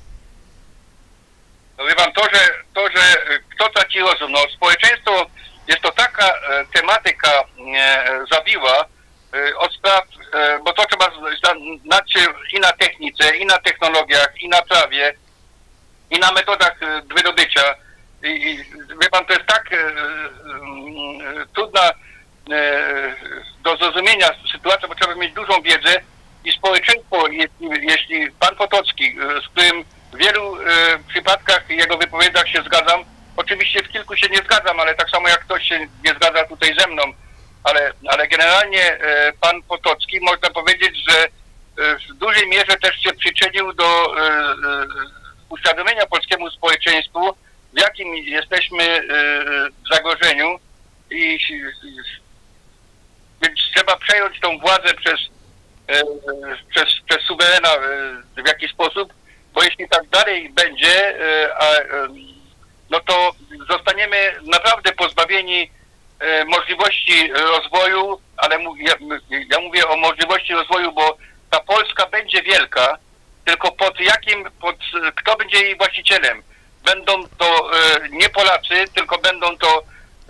No wie pan, to, że, to, że kto traci rozum, no społeczeństwo jest to taka e, tematyka e, zawiła e, od spraw, e, bo to trzeba znać się i na technice, i na technologiach, i na prawie, i na metodach e, wydobycia. I, i wie pan, to jest tak e, e, trudna e, do zrozumienia sytuacja, bo trzeba mieć dużą wiedzę i społeczeństwo, jeśli, jeśli pan Potocki, e, z którym w wielu e, przypadkach jego wypowiedziach się zgadzam. Oczywiście w kilku się nie zgadzam, ale tak samo jak ktoś się nie zgadza tutaj ze mną. Ale, ale generalnie e, pan Potocki można powiedzieć, że e, w dużej mierze też się przyczynił do e, e, uświadomienia polskiemu społeczeństwu, w jakim jesteśmy e, w zagrożeniu. I, i więc trzeba przejąć tą władzę przez, e, przez, przez suwerena e, w jakiś sposób. Bo jeśli tak dalej będzie, a, no to zostaniemy naprawdę pozbawieni możliwości rozwoju, ale ja, ja mówię o możliwości rozwoju, bo ta Polska będzie wielka, tylko pod jakim, pod, kto będzie jej właścicielem? Będą to nie Polacy, tylko będą to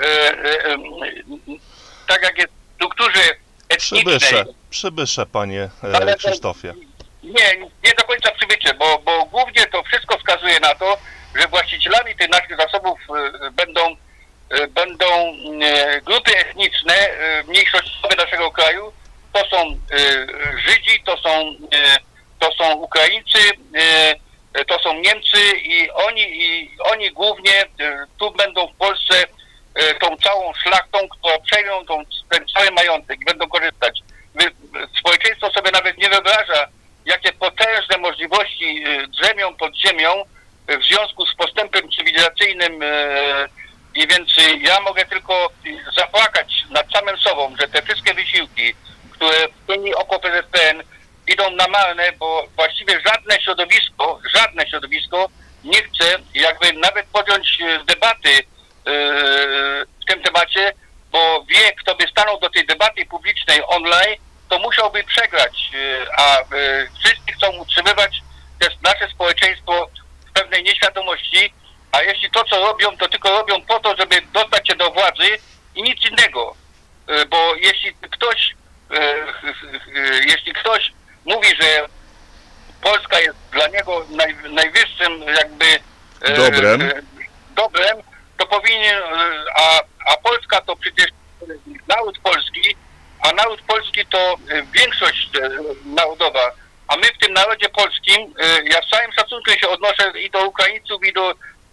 tak jak jest w strukturze etnicznej. Przybysze, przybysze, panie Ale Krzysztofie. Nie, nie do końca przybycie, bo, bo głównie to wszystko wskazuje na to, że właścicielami tych naszych zasobów e, będą, e, będą e, grupy etniczne, e, mniejszościowe naszego kraju. To są e, Żydzi, to są, e, to są Ukraińcy, e, to są Niemcy i oni, i oni głównie e, tu będą w Polsce e, tą całą szlachtą, która przejmą tą, ten cały majątek i będą korzystać. Wy, społeczeństwo sobie nawet nie wyobraża, jakie potężne możliwości drzemią pod ziemią w związku z postępem cywilizacyjnym i więc ja mogę tylko zapłakać nad samym sobą, że te wszystkie wysiłki, które pełni oko P Z P N idą na marne, bo właściwie żadne środowisko, żadne środowisko nie chce jakby nawet podjąć debaty w tym temacie, bo wie, kto by stanął do tej debaty publicznej online, to musiałby przegrać, a wszyscy chcą utrzymywać też nasze społeczeństwo w pewnej nieświadomości, a jeśli to, co robią, to tylko robią po to, żeby dostać się do władzy i nic innego. Bo jeśli ktoś, jeśli ktoś mówi, że Polska jest dla niego naj, najwyższym jakby dobrem, dobrem to powinien, a, a Polska to przecież naród polski, a naród polski to większość narodowa, a my w tym narodzie polskim, ja z całym szacunkiem się odnoszę i do Ukraińców, i do,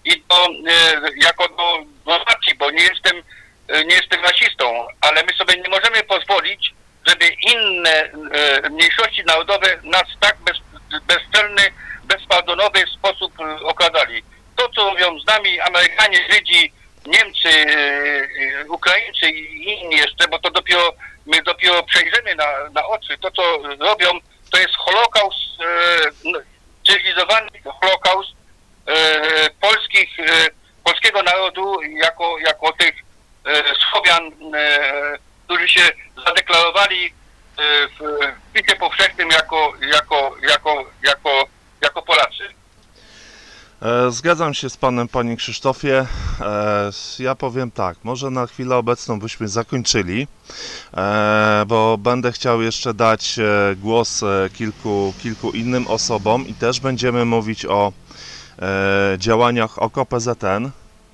i do, e, jako do, do nacji, bo nie jestem, e, nie jestem rasistą, ale my sobie nie możemy pozwolić, żeby inne e, mniejszości narodowe nas tak bez, bezczelny, bezpardonowy sposób e, okradali. To, co robią z nami Amerykanie, Żydzi, Niemcy, e, Ukraińcy i inni jeszcze, bo to dopiero, my dopiero przejrzymy na, na oczy, to, co robią, to jest Holokaust, e, cywilizowany Holokaust e, polskich, e, polskiego narodu jako, jako tych e, Słowian, e, którzy się zadeklarowali e, w pisie powszechnym jako, jako, jako, jako, jako Polacy. E, Zgadzam się z panem, panie Krzysztofie. E, Ja powiem tak, może na chwilę obecną byśmy zakończyli, e, bo będę chciał jeszcze dać e, głos e, kilku, kilku innym osobom i też będziemy mówić o e, działaniach O K O P Z N.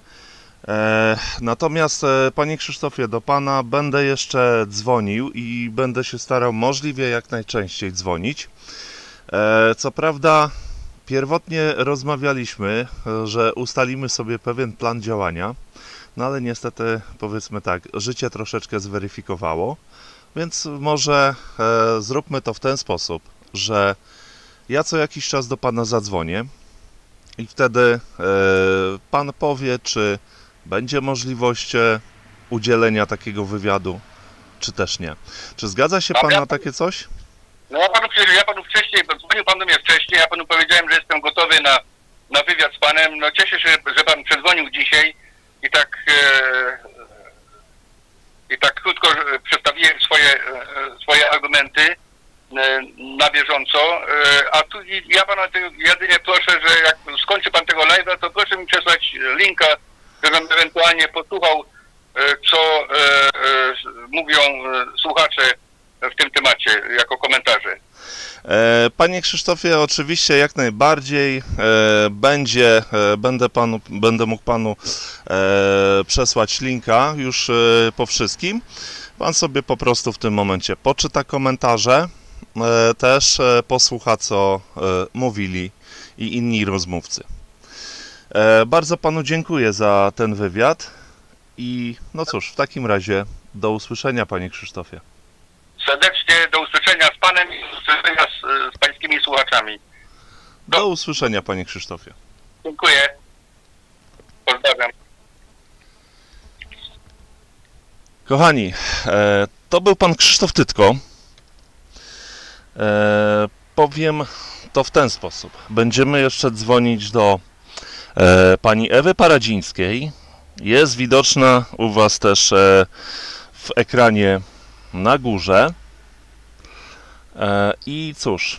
E, Natomiast, e, panie Krzysztofie, do pana będę jeszcze dzwonił i będę się starał możliwie jak najczęściej dzwonić. E, Co prawda, pierwotnie rozmawialiśmy, że ustalimy sobie pewien plan działania, no ale niestety, powiedzmy tak, życie troszeczkę zweryfikowało, więc może e, zróbmy to w ten sposób, że ja co jakiś czas do pana zadzwonię i wtedy e, pan powie, czy będzie możliwość e, udzielenia takiego wywiadu, czy też nie. Czy zgadza się pan na takie coś? No ja panu, ja panu wcześniej, bo dzwonił pan do mnie wcześniej, ja panu powiedziałem, że jestem gotowy na, na wywiad z panem. No cieszę się, że pan przedzwonił dzisiaj i tak e, i tak krótko przedstawiłem swoje, e, swoje argumenty e, na bieżąco. E, a tu ja pana jedynie proszę, że jak skończy pan tego live'a, to proszę mi przesłać linka, żebym ewentualnie posłuchał, e, co e, e, mówią e, słuchacze w tym temacie, jako komentarze. E, Panie Krzysztofie, oczywiście jak najbardziej e, będzie, e, będę, panu, będę mógł panu e, przesłać linka już e, po wszystkim. Pan sobie po prostu w tym momencie poczyta komentarze, e, też e, posłucha, co e, mówili i inni rozmówcy. E, bardzo panu dziękuję za ten wywiad i no cóż, w takim razie do usłyszenia, panie Krzysztofie. Serdecznie do usłyszenia z panem i do usłyszenia z, z pańskimi słuchaczami. Do, do usłyszenia, panie Krzysztofie. Dziękuję. Pozdrawiam. Kochani, e, to był pan Krzysztof Tytko. E, powiem to w ten sposób. Będziemy jeszcze dzwonić do e, pani Ewy Paradzińskiej. Jest widoczna u was też e, w ekranie na górze. E, I cóż,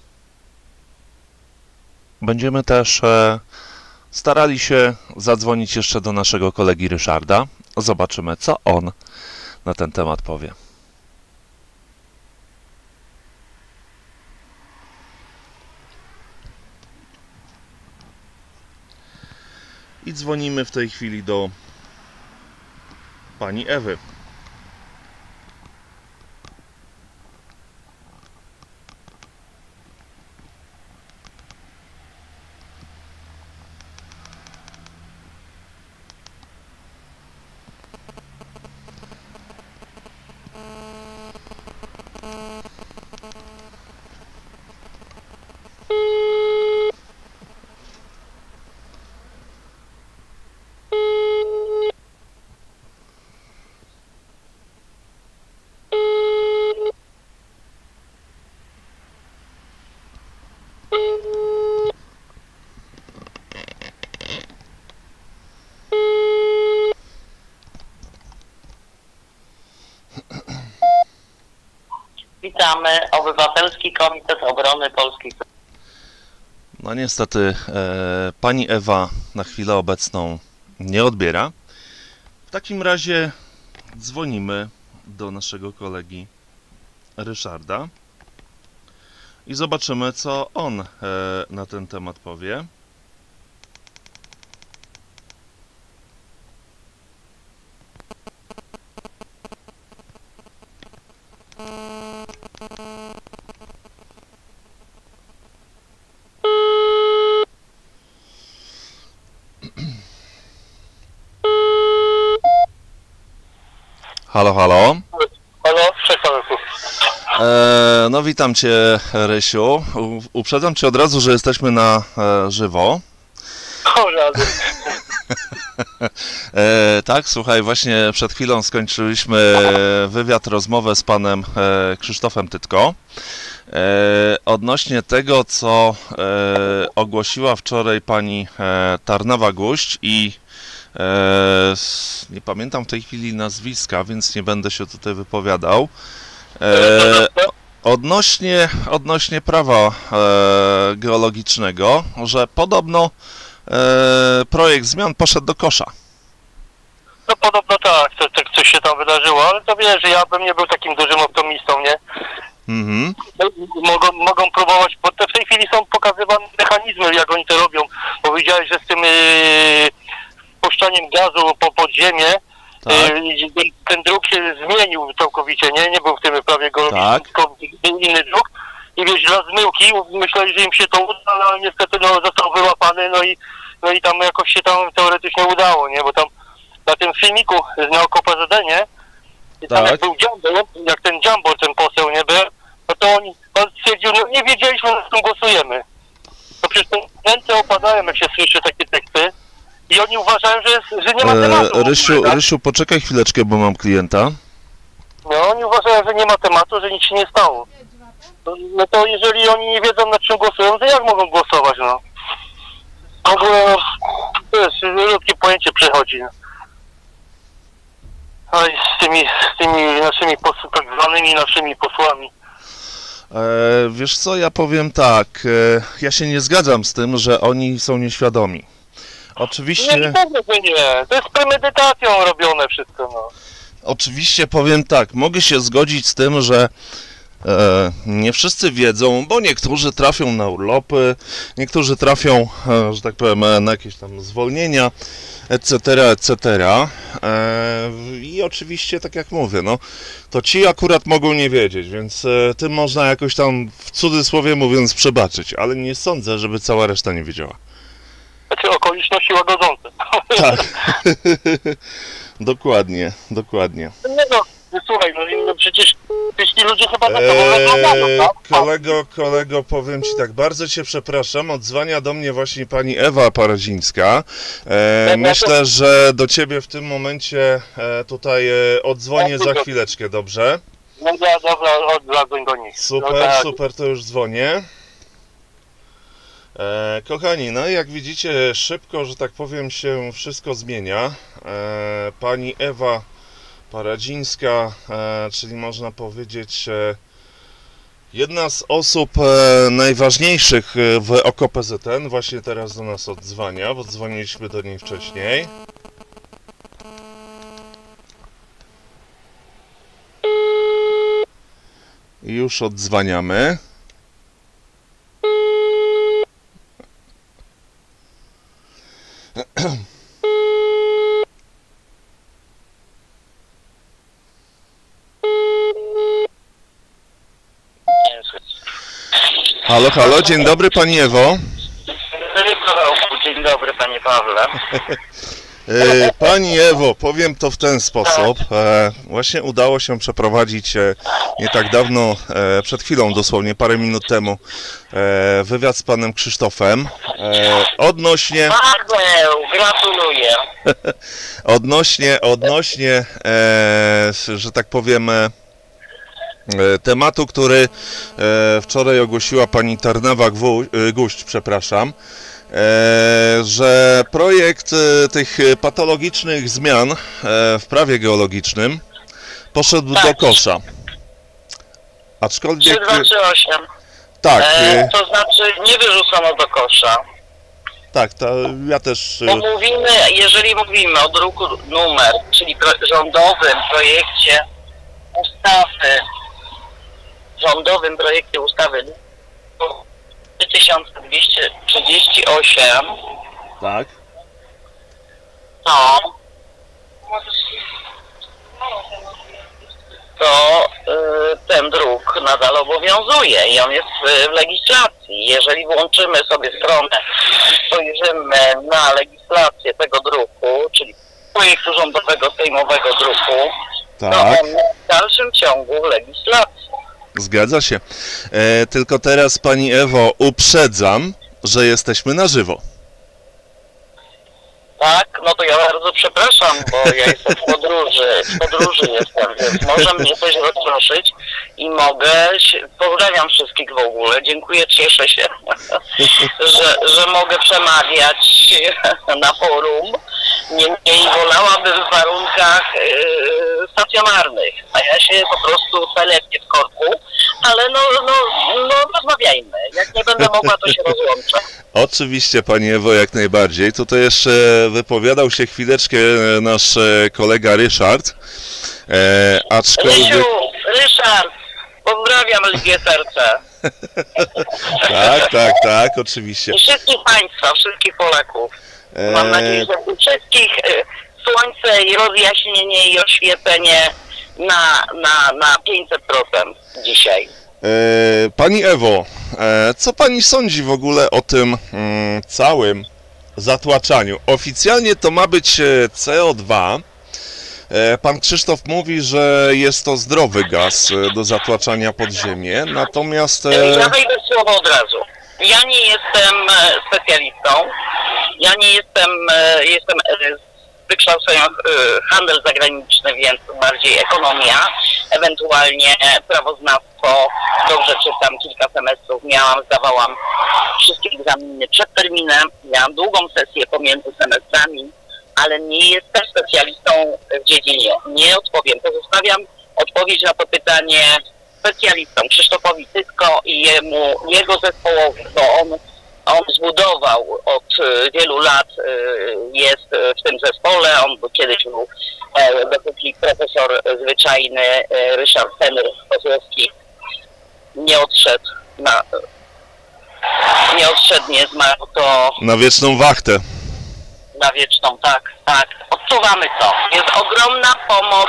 będziemy też e, starali się zadzwonić jeszcze do naszego kolegi Ryszarda. Zobaczymy, co on na ten temat powie. I dzwonimy w tej chwili do pani Ewy. Witamy, Obywatelski Komitet Obrony Polskiej. No niestety e, pani Ewa na chwilę obecną nie odbiera. W takim razie dzwonimy do naszego kolegi Ryszarda i zobaczymy, co on e, na ten temat powie. Halo, halo. Halo, cześć Pawełku. E, no witam Cię, Rysiu. U, uprzedzam Cię od razu, że jesteśmy na e, żywo. O, rady. E, tak, słuchaj, właśnie przed chwilą skończyliśmy wywiad, rozmowę z panem e, Krzysztofem Tytko. E, odnośnie tego, co e, ogłosiła wczoraj pani e, Tarnawa-Guść i e, nie pamiętam w tej chwili nazwiska, więc nie będę się tutaj wypowiadał. E, odnośnie, odnośnie prawa e, geologicznego, że podobno e, projekt zmian poszedł do kosza. No podobno tak, to, to coś się tam wydarzyło, ale to wiesz, że ja bym nie był takim dużym optymistą, nie? Mhm. Mogą, mogą próbować, bo to w tej chwili są pokazywane mechanizmy, jak oni to robią. Powiedziałeś, że z tym yy, puszczaniem gazu po podziemie, Tak. yy, ten druk się zmienił całkowicie, nie? Nie był w tym prawie geologicznym, Tak. tylko był inny druk. I wiesz, dla zmyłki myśleli, że im się to uda, ale niestety no, został wyłapany, no i, no i tam jakoś się tam teoretycznie udało, nie? Bo tam na tym filmiku z Neoko P Z D, nie? I tam Tak. jak był Jumbo, jak ten Jumbo, ten poseł, nie był, no to on, on stwierdził, no nie wiedzieliśmy, na czym głosujemy. No przecież te ręce opadają, jak się słyszy takie teksty i oni uważają, że, jest, że nie ma tematu. E, Rysiu, Rysiu, poczekaj chwileczkę, bo mam klienta. No oni uważają, że nie ma tematu, że nic się nie stało. No, no to jeżeli oni nie wiedzą, na czym głosują, to jak mogą głosować, no? W ogóle, to jest ludzkie pojęcie przechodzi, no. No i z tymi, z tymi naszymi, pos- tak zwanymi naszymi posłami. E, wiesz co, ja powiem tak, e, ja się nie zgadzam z tym, że oni są nieświadomi. Nie, Oczywiście, pewnie, że nie. To jest z premedytacją robione wszystko, no. oczywiście powiem tak, mogę się zgodzić z tym, że e, nie wszyscy wiedzą, bo niektórzy trafią na urlopy, niektórzy trafią, e, że tak powiem, e, na jakieś tam zwolnienia, et cetera, et cetera. E, I oczywiście, tak jak mówię, no, to ci akurat mogą nie wiedzieć, więc e, tym można jakoś tam, w cudzysłowie mówiąc, przebaczyć, ale nie sądzę, żeby cała reszta nie wiedziała. Znaczy okoliczności łagodzące. Tak. Dokładnie, dokładnie. Nie no, słuchaj, no, no przecież jeśli ludzie chyba na to wyglądają, Eee, tak? kolego, kolego, powiem Ci tak, bardzo Cię przepraszam, odzwania do mnie właśnie pani Ewa Paradzińska. Eee, myślę, że do Ciebie w tym momencie e, tutaj e, odzwonię za chwileczkę, dobrze? No dobra, dobra, odzadzwoń do nich. Super, no, tak. super, to już dzwonię. E, kochani, no jak widzicie, szybko, że tak powiem, się wszystko zmienia. E, pani Ewa Paradzińska, e, czyli można powiedzieć e, jedna z osób e, najważniejszych w O K O P Z N, właśnie teraz do nas odzwania, bo dzwoniliśmy do niej wcześniej. I już odzwaniamy. Halo, halo, dzień dobry pani Ewo. Dzień dobry panie Pawle. E, Pani Ewo, powiem to w ten sposób. E, właśnie udało się przeprowadzić e, nie tak dawno, e, przed chwilą dosłownie, parę minut temu, e, wywiad z panem Krzysztofem. E, odnośnie... Paweł, gratuluję. odnośnie, odnośnie, e, że tak powiem, e, tematu, który e, wczoraj ogłosiła pani Tarnawa-Guść, przepraszam, e, że projekt e, tych patologicznych zmian e, w prawie geologicznym poszedł Tak. do kosza. Aczkolwiek... trzy dwa trzy osiem. Tak, E, e, to znaczy nie wyrzucono do kosza. tak, to ja też... Bo mówimy, jeżeli mówimy o druku numer, czyli pro, rządowym projekcie ustawy, rządowym projekcie ustawy trzy tysiące dwieście trzydzieści osiem, Tak. to to y, ten druk nadal obowiązuje i on jest w, w legislacji. Jeżeli włączymy sobie stronę, spojrzymy na legislację tego druku, czyli projektu rządowego sejmowego druku, Tak. no, on w dalszym ciągu legislacji. Zgadza się. E, tylko teraz, pani Ewo, uprzedzam, że jesteśmy na żywo. Tak, no to ja bardzo przepraszam, bo ja jestem w podróży, w podróży jestem, więc może mnie coś rozproszyć i mogę, się, pozdrawiam wszystkich w ogóle, dziękuję, cieszę się, że, że mogę przemawiać na forum, niemniej wolałabym w warunkach yy, stacjonarnych, a ja się po prostu telepię w korku, ale no, no, no rozmawiajmy, jak nie będę mogła, to się rozłączę. Oczywiście, pani Ewo, jak najbardziej. Tutaj jeszcze wypowiadał się chwileczkę nasz kolega Ryszard, e, aczkolwiek... Rysiu, Ryszard, pozdrawiam Ligię Serce. Tak, tak, tak, oczywiście. I wszystkich państwa, wszystkich Polaków. Mam E, nadzieję, że wszystkich y, słońce i rozjaśnienie i oświecenie na, na, na pięćset procent dzisiaj. e, pani Ewo, e, co pani sądzi w ogóle o tym mm, całym zatłaczaniu? Oficjalnie to ma być e, C O dwa. E, Pan Krzysztof mówi, że jest to zdrowy gaz e, do zatłaczania pod ziemię, natomiast... e, Ja wejdę w słowo od razu. Ja nie jestem e, specjalistą. Ja nie jestem, e, jestem e, z wykształcenia e, handel zagraniczny, więc bardziej ekonomia, ewentualnie prawoznawstwo. Dobrze czytam, kilka semestrów miałam, zdawałam wszystkie egzaminy przed terminem, miałam długą sesję pomiędzy semestrami, ale nie jestem specjalistą w dziedzinie. Nie odpowiem. Pozostawiam odpowiedź na to pytanie specjalistom, Krzysztofowi Tytko i jemu, jego zespołowi, bo on, on zbudował od wielu lat, jest w tym zespole, on kiedyś był dopóki profesor zwyczajny Ryszard Henryk-Kozłowski nie odszedł, na, nie odszedł, nie zmarł, to Na wieczną wachtę. na wieczną, tak, tak, odczuwamy to. Jest ogromna pomoc,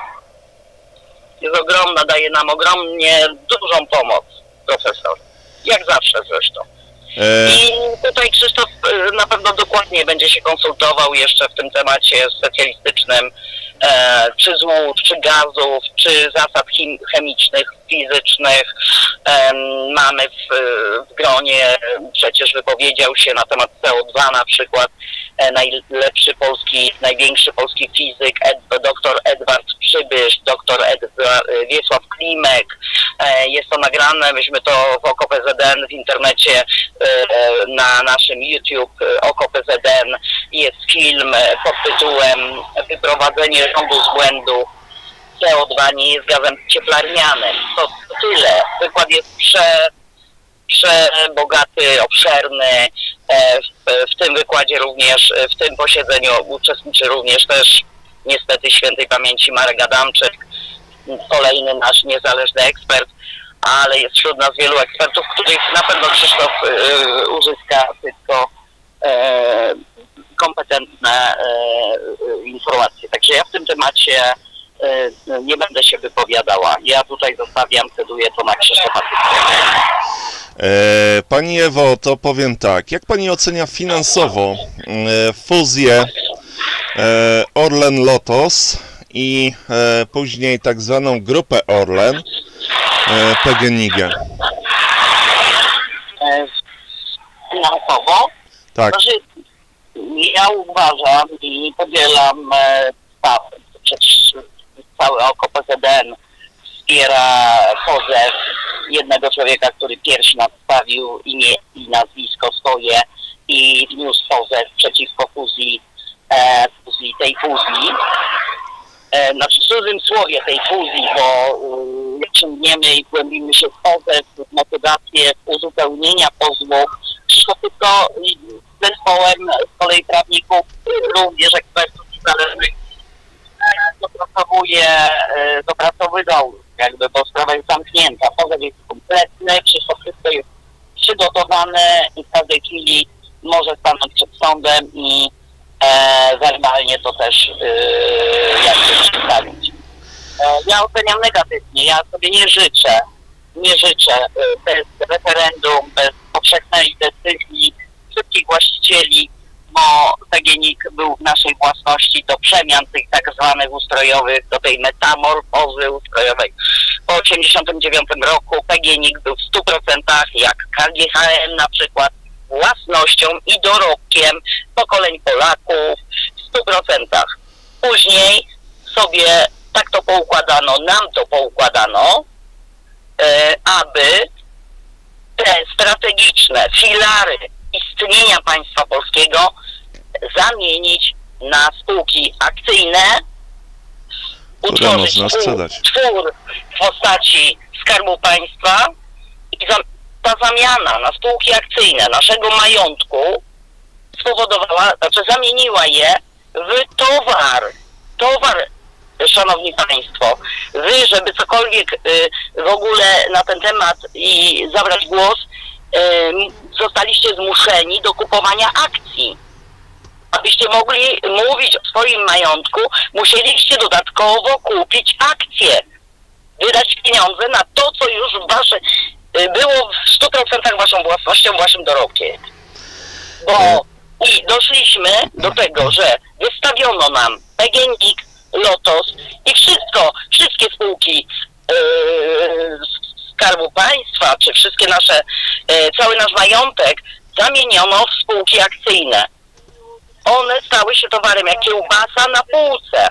jest ogromna, daje nam ogromnie dużą pomoc profesor, jak zawsze zresztą. E, I tutaj Krzysztof y, na pewno dokładnie będzie się konsultował jeszcze w tym temacie specjalistycznym, e, czy złóż, czy gazów, czy zasad chim, chemicznych, fizycznych. E, mamy w, w gronie, przecież wypowiedział się na temat C O dwa na przykład e, najlepszy polski, największy polski fizyk, ed, dr Edward Przybysz, dr Edward, Wiesław Klimek. E, jest to nagrane, myśmy to w O K O P Z N w internecie na naszym YouTube O K O P Z N jest film pod tytułem Wyprowadzenie rządu z błędu. C O dwa nie jest gazem cieplarnianym. To tyle. Wykład jest prze, przebogaty, obszerny. W, w tym wykładzie również, w tym posiedzeniu uczestniczy również też niestety świętej pamięci Marek Adamczyk, kolejny nasz niezależny ekspert, ale jest wśród nas wielu ekspertów, których na pewno Krzysztof y, uzyska tylko y, kompetentne y, informacje. Także ja w tym temacie y, nie będę się wypowiadała. Ja tutaj zostawiam, ceduję to na Krzysztofa. e, Pani Ewo, to powiem tak, jak pani ocenia finansowo e, fuzję e, Orlen-Lotos i e, później tak zwaną grupę Orlen, e, P G N I G? E, finansowo? Tak. Znaczy, ja uważam i podzielam e, sprawę, przecież cały O K O P Z N wspiera pozew jednego człowieka, który pierwszy nadstawił imię i nazwisko swoje i wniósł pozew przeciwko fuzji, e, fuzji tej fuzji. E, znaczy w cudzym słowie tej fuzji, bo y, jak sięgniemy i głębimy się w pozew, w motywację uzupełnienia pozwu, Krzysztof tylko z zespołem z kolei prawników, również ekspertów niezależnych, dopracowuje, dopracowywał, jakby, bo sprawa jest zamknięta. Pozew jest kompletny, Krzysztof wszystko jest przygotowane i w każdej chwili może stanąć przed sądem i e, werbalnie to też e, jakby przedstawić. E, ja oceniam negatywnie, ja sobie nie życzę, nie życzę e, bez referendum, bez powszechnej decyzji wszystkich właścicieli bo P G N I K był w naszej własności do przemian tych tak zwanych ustrojowych, do tej metamorfozy ustrojowej. Po osiemdziesiątym dziewiątym roku P G N I K był w stu procentach, jak K G H M na przykład, własnością i dorobkiem pokoleń Polaków w stu procentach. Później sobie tak to poukładano, nam to poukładano, e, aby te strategiczne filary istnienia państwa polskiego zamienić na spółki akcyjne, Które utworzyć można sprzedać. twór w postaci Skarbu Państwa i za, ta zamiana na spółki akcyjne naszego majątku spowodowała, znaczy zamieniła je w towar. Towar, szanowni państwo. Wy, żeby cokolwiek y, w ogóle na ten temat i zabrać głos, y, zostaliście zmuszeni do kupowania akcji. Abyście mogli mówić o swoim majątku, musieliście dodatkowo kupić akcje. Wydać pieniądze na to, co już wasze, y, było w stu procentach waszą własnością, waszym dorobkiem. Bo i doszliśmy do tego, że wystawiono nam P G N I K, Lotos i wszystko, wszystkie spółki yy, Skarbu Państwa, czy wszystkie nasze, yy, cały nasz majątek zamieniono w spółki akcyjne. One stały się towarem jak kiełbasa na półce.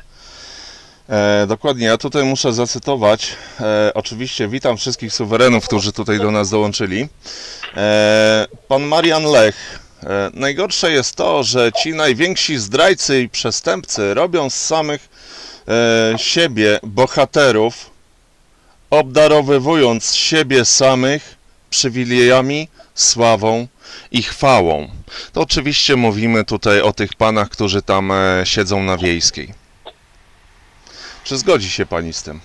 E, dokładnie, ja tutaj muszę zacytować, e, oczywiście witam wszystkich suwerenów, którzy tutaj do nas dołączyli. E, pan Marian Lech, e, najgorsze jest to, że ci najwięksi zdrajcy i przestępcy robią z samych e, siebie bohaterów, obdarowywując siebie samych przywilejami, sławą i chwałą. To oczywiście mówimy tutaj o tych panach, którzy tam e, siedzą na Wiejskiej. Czy zgodzi się pani z tym?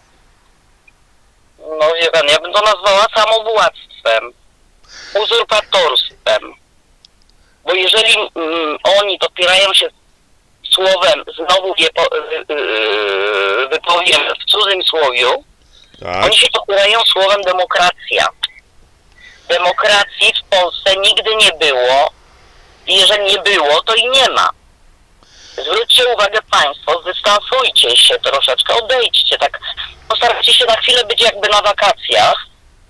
No wie pan, ja bym to nazwała samowładztwem, uzurpatorstwem. Bo jeżeli mm, oni podpierają się słowem, znowu je po, yy, wypowiem w cudzym słowiu, Tak. oni się podpierają słowem demokracja. Demokracji w Polsce nigdy nie było i jeżeli nie było, to i nie ma. Zwróćcie uwagę państwo, zdystansujcie się troszeczkę, odejdźcie, tak postarajcie się na chwilę być jakby na wakacjach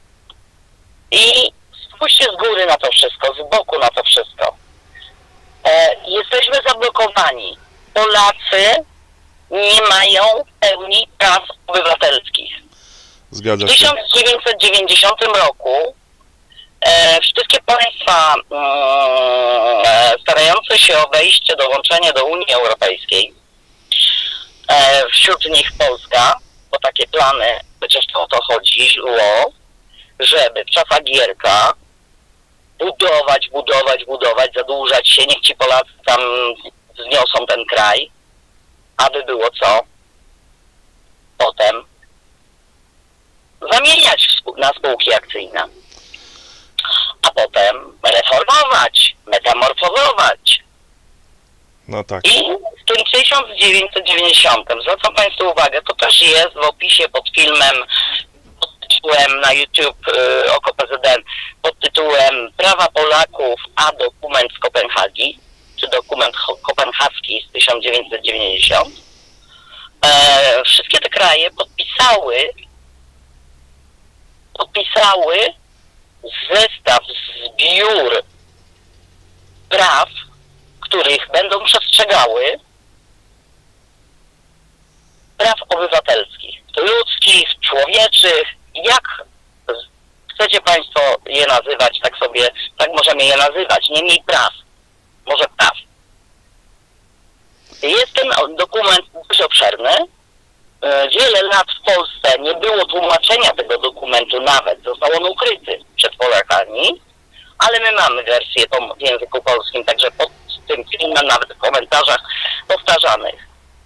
i spójrzcie z góry na to wszystko, z boku na to wszystko. E, jesteśmy zablokowani. Polacy nie mają pełni praw obywatelskich. Zgadza W się. tysiąc dziewięćset dziewięćdziesiątym roku e, wszystkie państwa e, starające się o wejście, dołączenie do Unii Europejskiej, e, wśród nich Polska, bo takie plany, przecież to o to chodziło, żeby w czasach Gierka budować, budować, budować, zadłużać się, niech ci Polacy tam wzniosą ten kraj, aby było co? Potem zamieniać na spółki akcyjne, a potem reformować, metamorfozować. No tak. I w tym tysiąc dziewięćset dziewięćdziesiątym, zwracam państwu uwagę, to też jest w opisie pod filmem, pod tytułem na YouTube y, Oko P Z N, pod tytułem Prawa Polaków, a dokument z Kopenhagi, czy dokument kopenhaski z tysiąc dziewięćset dziewięćdziesiątego. E, wszystkie te kraje podpisały podpisały zestaw, zbiór praw, których będą przestrzegały praw obywatelskich, ludzkich, człowieczych, jak chcecie państwo je nazywać, tak sobie, tak możemy je nazywać, nie mniej praw, może praw. Jest ten dokument dość obszerny. Wiele lat w Polsce nie było tłumaczenia tego dokumentu nawet, został on ukryty przed Polakami, ale my mamy wersję tą w języku polskim, także pod tym filmem nawet w komentarzach powtarzanych.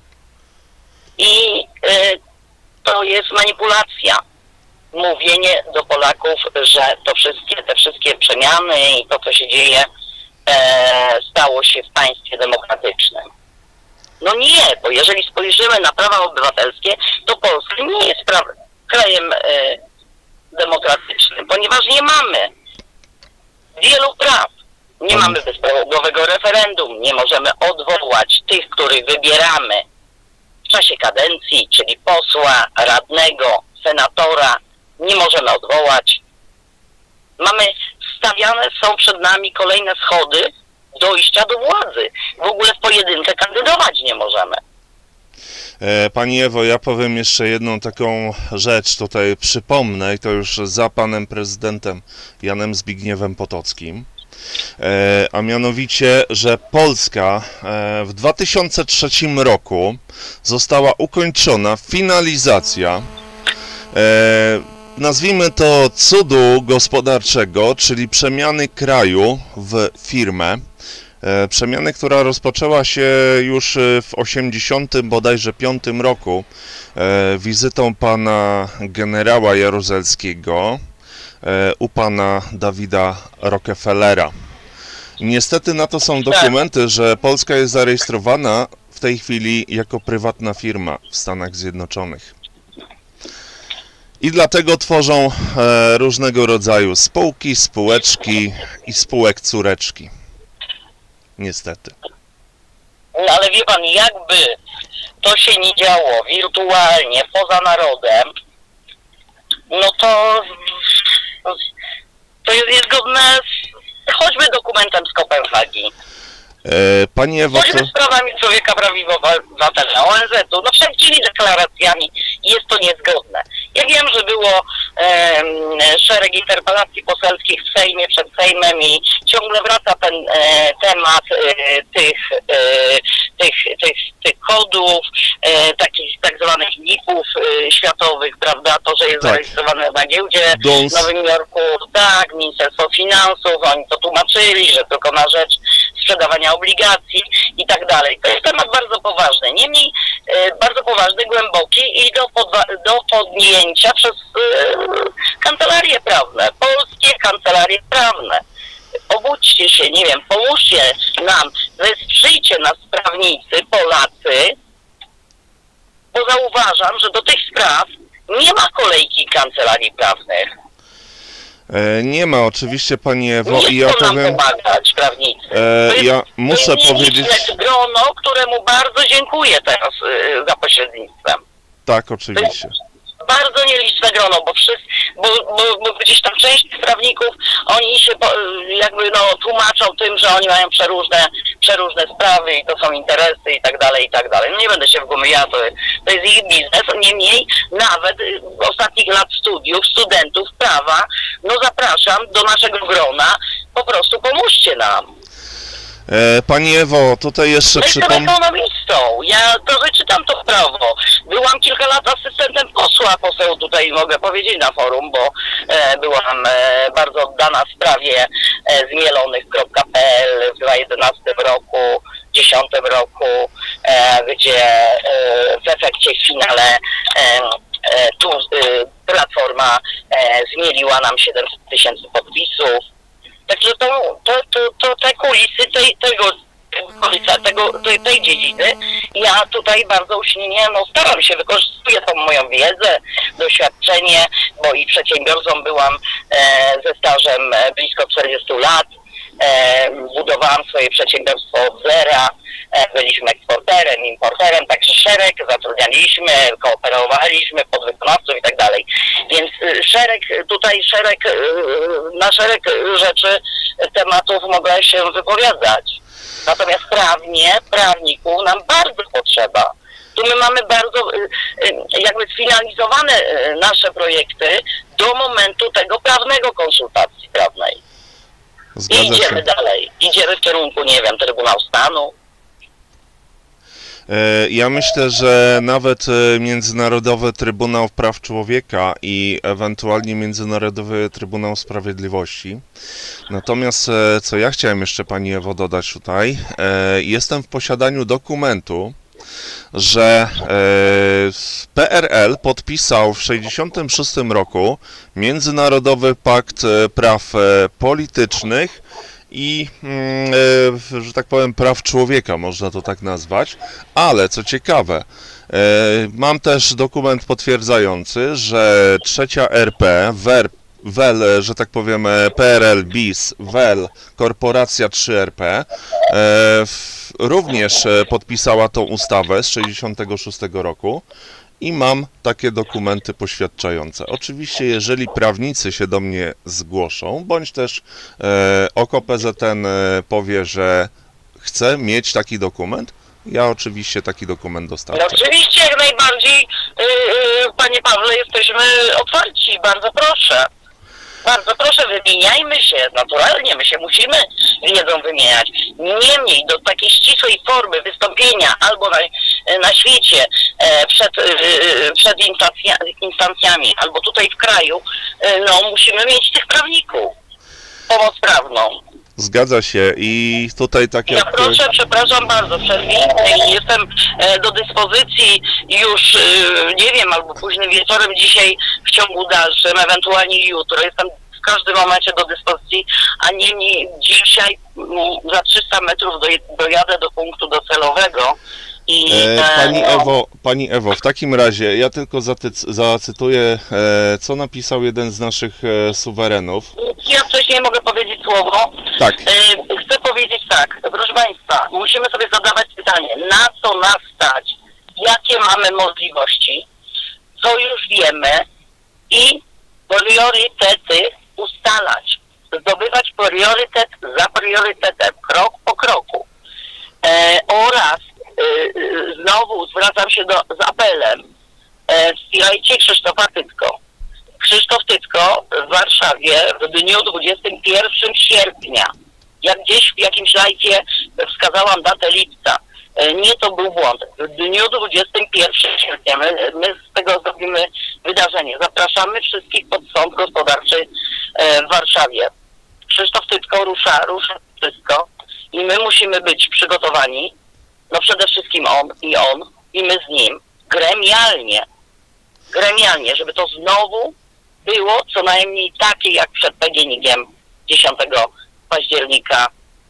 I y, to jest manipulacja. Mówienie do Polaków, że to wszystkie, te wszystkie przemiany i to, co się dzieje, e, stało się w państwie demokratycznym. No nie, bo jeżeli spojrzymy na prawa obywatelskie, to Polska nie jest pra krajem e, demokratycznym, ponieważ nie mamy wielu praw. Nie mamy bezprogowego referendum, nie możemy odwołać tych, których wybieramy w czasie kadencji, czyli posła, radnego, senatora. Nie możemy odwołać. Mamy, stawiane są przed nami kolejne schody dojścia do władzy. W ogóle w pojedynkę kandydować nie możemy. Pani Ewo, ja powiem jeszcze jedną taką rzecz, tutaj przypomnę, i to już za panem prezydentem Janem Zbigniewem Potockim, a mianowicie, że Polska w dwa tysiące trzecim roku została ukończona finalizacja, nazwijmy to cudu gospodarczego, czyli przemiany kraju w firmę. Przemiany, która rozpoczęła się już w osiemdziesiątym bodajże piątym roku wizytą pana generała Jaruzelskiego u pana Dawida Rockefellera. Niestety na to są dokumenty, że Polska jest zarejestrowana w tej chwili jako prywatna firma w Stanach Zjednoczonych. I dlatego tworzą różnego rodzaju spółki, spółeczki i spółek córeczki. Niestety. No ale wie pan, jakby to się nie działo wirtualnie, poza narodem, no to to jest niezgodne z choćby dokumentem z Kopenhagi. E, Pani Ewo, choćby to... z prawami człowieka, praw i obywatela, O N Z u, no wszelkimi deklaracjami jest to niezgodne. Ja wiem, że było e, szereg interpelacji poselskich w Sejmie, przed Sejmem i ciągle wraca ten e, temat e, tych, e, tych, tych, tych kodów, e, takich tak zwanych N I P-ów e, światowych, prawda, to, że jest tak. zarejestrowane na giełdzie Dons. w Nowym Jorku, tak, Ministerstwo Finansów, oni to tłumaczyli, że tylko na rzecz sprzedawania obligacji i tak dalej. To jest temat bardzo poważny, niemniej e, bardzo poważny, głęboki i do, podwa- do podjęcia przez e, kancelarie prawne, polskie kancelarie prawne. Obudźcie się, nie wiem, pomóżcie nam, wesprzyjcie nas prawnicy, Polacy, bo zauważam, że do tych spraw nie ma kolejki kancelarii prawnych. E, nie ma oczywiście, Pani Ewo, Nie i ja chcą nam powiem... pomagać prawnicy. E, To jest ja muszę nieliczne powiedzieć... grono, któremu bardzo dziękuję teraz y, za pośrednictwem. Tak, oczywiście. Bardzo nieliczne grono, bo, wszyscy, bo, bo, bo gdzieś tam część tych prawników, oni się po, jakby no tłumaczą tym, że oni mają przeróżne, przeróżne sprawy i to są interesy i tak dalej, i tak dalej. No nie będę się w gumie ja, to, to jest ich biznes, niemniej nawet w ostatnich lat studiów, studentów prawa, no zapraszam do naszego grona, po prostu pomóżcie nam. E, Pani Ewo, tutaj jeszcze Jestem przypomnę... ekonomistą, ja to wyczytam to prawo. Byłam kilka lat asystentem posła, poseł tutaj mogę powiedzieć na forum, bo e, byłam e, bardzo oddana sprawie e, zmielonych kropka p l w dwa tysiące jedenastym roku, dwa tysiące dziesiątym roku, e, gdzie e, w efekcie w finale e, e, tu e, Platforma e, zmieliła nam siedemset tysięcy podpisów. Także to, to, to, to te kulisy tej, tego, tego, tej, tej dziedziny ja tutaj bardzo usilnie no, staram się, wykorzystuję tą moją wiedzę, doświadczenie, bo i przedsiębiorcą byłam e, ze stażem e, blisko czterdziestu lat, e, budowałam swoje przedsiębiorstwo od zera, e, byliśmy eksporterem, importerem, także szereg zatrudnialiśmy, kooperowaliśmy, podwykonawców i tak dalej. Więc y, szereg, tutaj szereg, y, na szereg rzeczy, tematów mogę się wypowiadać. Natomiast prawnie, prawników nam bardzo potrzeba. Tu my mamy bardzo y, y, jakby sfinalizowane y, nasze projekty do momentu tego prawnego konsultacji prawnej. Zgadza I idziemy się. dalej. Idziemy w kierunku, nie wiem, Trybunału Stanu. E, Ja myślę, że nawet e, Międzynarodowy Trybunał Praw Człowieka i ewentualnie Międzynarodowy Trybunał Sprawiedliwości. Natomiast e, co ja chciałem jeszcze, Pani Ewo, dodać tutaj, e, jestem w posiadaniu dokumentu, że e, P R L podpisał w tysiąc dziewięćset sześćdziesiątym szóstym roku Międzynarodowy Pakt e, Praw e, Politycznych i, mm, e, że tak powiem, praw człowieka, można to tak nazwać, ale co ciekawe, e, mam też dokument potwierdzający, że trzecia R P, W E R W E L, że tak powiem, P R L, B I S, W E L, Korporacja trzy R P, również podpisała tą ustawę z sześćdziesiątego szóstego roku i mam takie dokumenty poświadczające. Oczywiście, jeżeli prawnicy się do mnie zgłoszą, bądź też O K O P Z N powie, że chce mieć taki dokument, ja oczywiście taki dokument dostarczę. Oczywiście, jak najbardziej, yy, yy, panie Pawle, jesteśmy otwarci, bardzo proszę. Bardzo proszę, wymieniajmy się, naturalnie, my się musimy wiedzą wymieniać. Niemniej do takiej ścisłej formy wystąpienia albo na, na świecie e, przed, e, przed instancja, instancjami, albo tutaj w kraju, e, no musimy mieć tych prawników, pomoc prawną. Zgadza się i tutaj tak jak... Ja proszę, przepraszam bardzo, przerwij. Jestem do dyspozycji już, nie wiem, albo późnym wieczorem dzisiaj w ciągu dalszym, ewentualnie jutro. Jestem w każdym momencie do dyspozycji, a niemniej dzisiaj za trzysta metrów dojadę do punktu docelowego. I, e, pani Ewo, pani Ewo, w takim razie ja tylko zacytuję, e, co napisał jeden z naszych e, suwerenów. Ja wcześniej mogę powiedzieć słowo. Tak. E, chcę powiedzieć tak, proszę Państwa, musimy sobie zadawać pytanie, na co nas stać, jakie mamy możliwości, co już wiemy i priorytety ustalać, zdobywać priorytet za priorytetem, krok po kroku. E, oraz znowu zwracam się do, z apelem. Wspierajcie Krzysztofa Tytko. Krzysztof Tytko w Warszawie w dniu dwudziestego pierwszego sierpnia. Ja gdzieś w jakimś lajcie wskazałam datę lipca. Nie, to był błąd. W dniu dwudziestego pierwszego sierpnia my, my z tego zrobimy wydarzenie. Zapraszamy wszystkich pod sąd gospodarczy w Warszawie. Krzysztof Tytko rusza, rusza wszystko i my musimy być przygotowani. No przede wszystkim on i on, i my z nim, gremialnie, gremialnie, żeby to znowu było co najmniej takie jak przed P G N I G-iem dziesiątego października,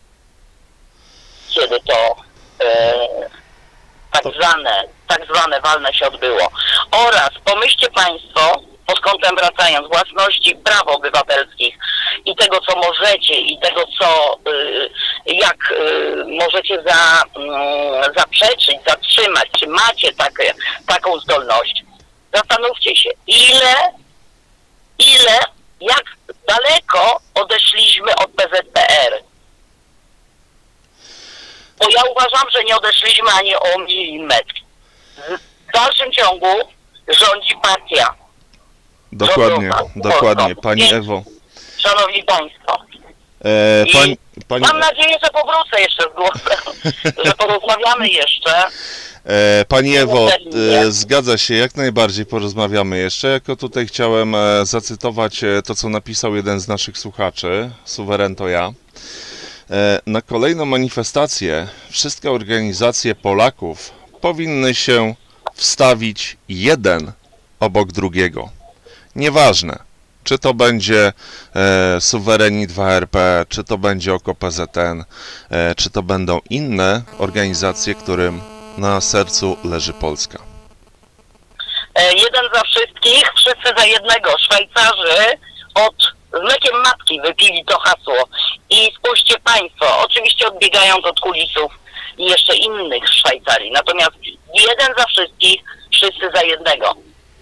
kiedy to e, tak zwane, tak zwane walne się odbyło. Oraz pomyślcie Państwo, pod kątem wracając, własności praw obywatelskich i tego, co możecie i tego, co, y, jak y, możecie za, y, zaprzeczyć, zatrzymać, czy macie takie, taką zdolność, zastanówcie się, ile, ile, jak daleko odeszliśmy od P Z P R. Bo ja uważam, że nie odeszliśmy ani o milimetr. W dalszym ciągu rządzi partia. Dokładnie, dokładnie, pani Ewo. Szanowni Państwo, E, pani, pani... mam nadzieję, że powrócę jeszcze z głosem, że porozmawiamy jeszcze. E, pani Ewo, e, zgadza się, jak najbardziej porozmawiamy jeszcze. Jako tutaj chciałem e, zacytować e, to, co napisał jeden z naszych słuchaczy, suweren to ja. E, na kolejną manifestację wszystkie organizacje Polaków powinny się wstawić jeden obok drugiego. Nieważne, czy to będzie e, Suwereni dwa R P, czy to będzie O K O P Z N, e, czy to będą inne organizacje, którym na sercu leży Polska. E, jeden za wszystkich, wszyscy za jednego. Szwajcarzy od z mlekiem matki wypili to hasło. I spójrzcie Państwo, oczywiście odbiegając od kulisów i jeszcze innych w Szwajcarii. Natomiast jeden za wszystkich, wszyscy za jednego.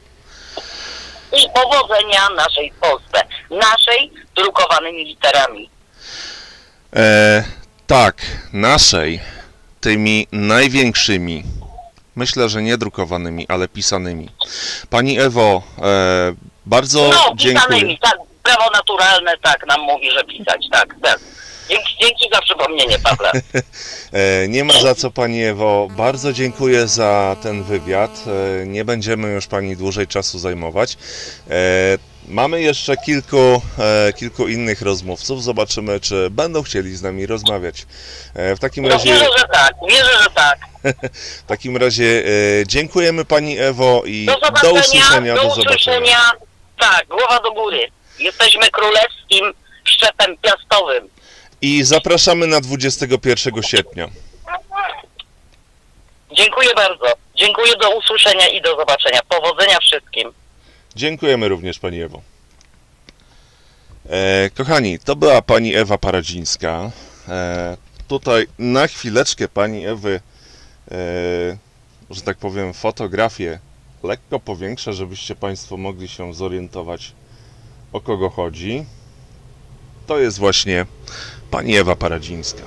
I powodzenia naszej Polsce. Naszej drukowanymi literami. E, tak, naszej, tymi największymi. Myślę, że nie drukowanymi, ale pisanymi. Pani Ewo, e, bardzo no, dziękuję. pisanymi, tak. Prawo naturalne, tak, nam mówi, że pisać, tak, tak. Dzięki, dzięki za przypomnienie, Pawle. Nie ma za co, pani Ewo. Bardzo dziękuję za ten wywiad. Nie będziemy już pani dłużej czasu zajmować. Mamy jeszcze kilku, kilku innych rozmówców. Zobaczymy, czy będą chcieli z nami rozmawiać. W takim no, razie... Wierzę, że tak, wierzę, że tak. W takim razie dziękujemy pani Ewo i do, do usłyszenia, do, do usłyszenia. zobaczenia. Tak, głowa do góry. Jesteśmy królewskim szczepem piastowym. I zapraszamy na dwudziestego pierwszego sierpnia. Dziękuję bardzo. Dziękuję, do usłyszenia i do zobaczenia. Powodzenia wszystkim. Dziękujemy również, pani Ewo. E, kochani, to była pani Ewa Paradzińska. E, tutaj na chwileczkę pani Ewy, e, że tak powiem, fotografię lekko powiększę, żebyście państwo mogli się zorientować, o kogo chodzi. To jest właśnie pani Ewa Paradzińska.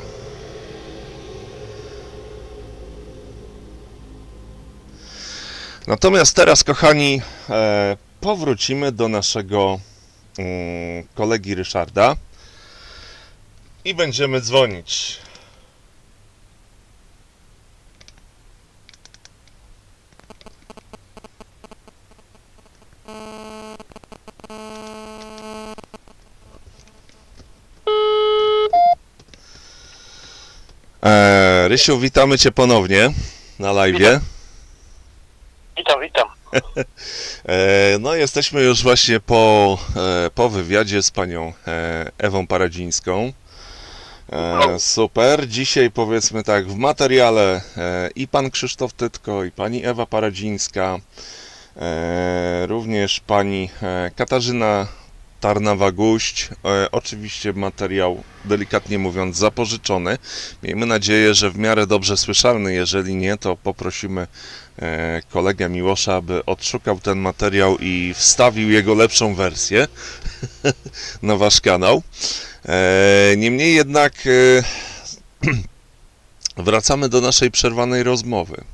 Natomiast teraz, kochani, e, powrócimy do naszego mm, kolegi Ryszarda i będziemy dzwonić. E, Rysiu, witamy cię ponownie na live'ie. Witam, witam. No, jesteśmy już właśnie po, po wywiadzie z panią Ewą Paradzińską. Super. Dzisiaj, powiedzmy tak, w materiale i pan Krzysztof Tytko, i pani Ewa Paradzińska, również pani Katarzyna Tarnawa-Guść. Oczywiście materiał, delikatnie mówiąc, zapożyczony. Miejmy nadzieję, że w miarę dobrze słyszalny. Jeżeli nie, to poprosimy kolegę Miłosza, aby odszukał ten materiał i wstawił jego lepszą wersję na wasz kanał. Niemniej jednak wracamy do naszej przerwanej rozmowy.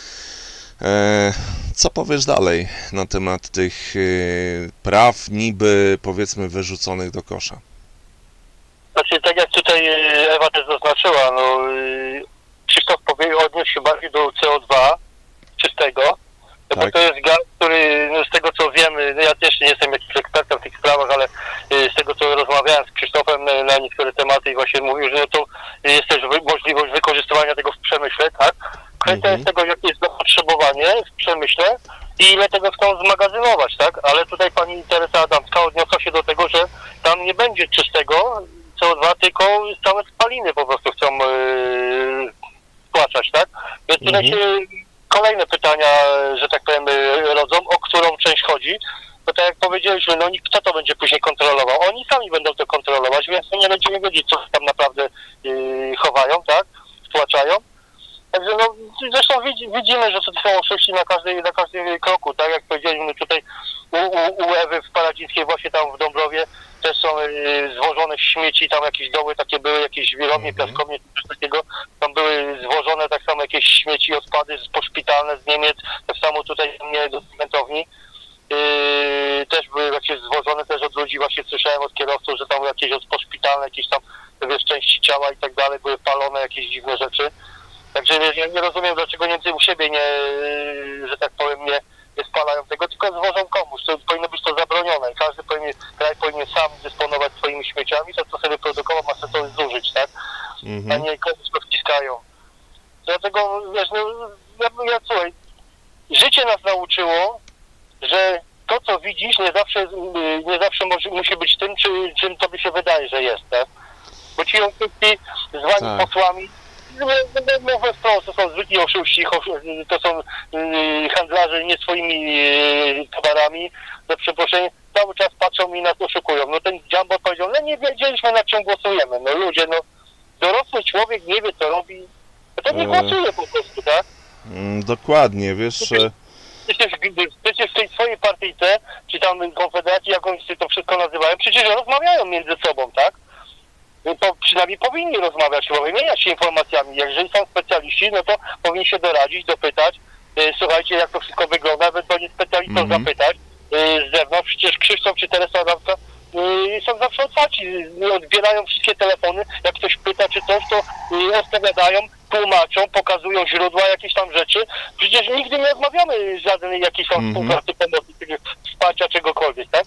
Co powiesz dalej na temat tych praw niby, powiedzmy, wyrzuconych do kosza? Znaczy, tak jak tutaj Ewa też zaznaczyła, no Krzysztof powie, odniósł się bardziej do C O dwa czystego, no tak. Bo to jest gaz, który, no z tego co wiemy, no ja też nie jestem jakimś ekspertem w tych sprawach, ale z tego co rozmawiałem z Krzysztofem na niektóre tematy i właśnie mówił, że no to jest też możliwość wykorzystywania tego w przemyśle, tak? Kwestia mhm. jest tego, jakie jest zapotrzebowanie w przemyśle i ile tego chcą zmagazynować, tak? Ale tutaj pani Teresa Adamska odniosła się do tego, że tam nie będzie czystego C O dwa, tylko całe spaliny po prostu chcą yy, spłaczać, tak? Więc tutaj mhm. się kolejne pytania, że tak powiem, rodzą, o którą część chodzi. Bo tak jak powiedzieliśmy, no kto to będzie później kontrolował? Oni sami będą to kontrolować, więc nie będziemy wiedzieć, co tam naprawdę yy, chowają, tak? Spłaczają. Także no, zresztą widzimy, że to są oszuści na każdym, na każdym kroku, tak jak powiedzieliśmy tutaj u, u, u Ewy w Paradzińskiej, właśnie tam w Dąbrowie też są y, zwożone śmieci, tam jakieś doły takie były, jakieś żwirownie, mm-hmm. piaskownie, coś takiego, tam były zwożone tak samo jakieś śmieci, odpady poszpitalne z Niemiec, tak samo tutaj nie do cementowni. Yy, też były jakieś zwożone też od ludzi, właśnie słyszałem od kierowców, że tam jakieś poszpitalne, jakieś tam wiesz, części ciała i tak dalej, były palone, jakieś dziwne rzeczy. Także ja nie rozumiem, dlaczego Niemcy u siebie nie, że tak powiem, nie, nie spalają tego, tylko zwożą komuś. To powinno być to zabronione i każdy powinien, kraj powinien sam dysponować swoimi śmieciami, to co sobie produkował, ma sobie to zużyć, tak? Mm-hmm. A nie komuś to wciskają. Dlatego, wiesz, no, ja, ja słuchaj, życie nas nauczyło, że to, co widzisz, nie zawsze, nie zawsze może, musi być tym, czy, czym tobie się wydaje, że jest, tak? Bo ci oszuści zwani tak. posłami, mówię wprost, to są zwykli oszuści, to są handlarze nie swoimi towarami, za przeproszenie, cały czas patrzą i nas oszukują. No ten Jumbo powiedział, no nie wiedzieliśmy, na czym głosujemy. No ludzie, no dorosły człowiek nie wie, co robi, no to nie głosuje po prostu, tak? Dokładnie, wiesz... Przecież, przecież w tej swojej partyjce, czy tam konfederacji, jak oni to wszystko nazywają, przecież rozmawiają między sobą, tak? To przynajmniej powinni rozmawiać, wymieniać się informacjami. Jeżeli są specjaliści, no to powinni się doradzić, dopytać. Słuchajcie, jak to wszystko wygląda, ewentualnie specjalistów mm-hmm. zapytać z zewnątrz. Przecież Krzysztof czy Teresa Adamska są zawsze otwarci, odbierają wszystkie telefony. Jak ktoś pyta czy coś, to odpowiadają, tłumaczą, pokazują źródła, jakieś tam rzeczy. Przecież nigdy nie rozmawiamy żadnej jakiejś tam mm-hmm. współpracy, pomocy, wsparcia, czegokolwiek, tak?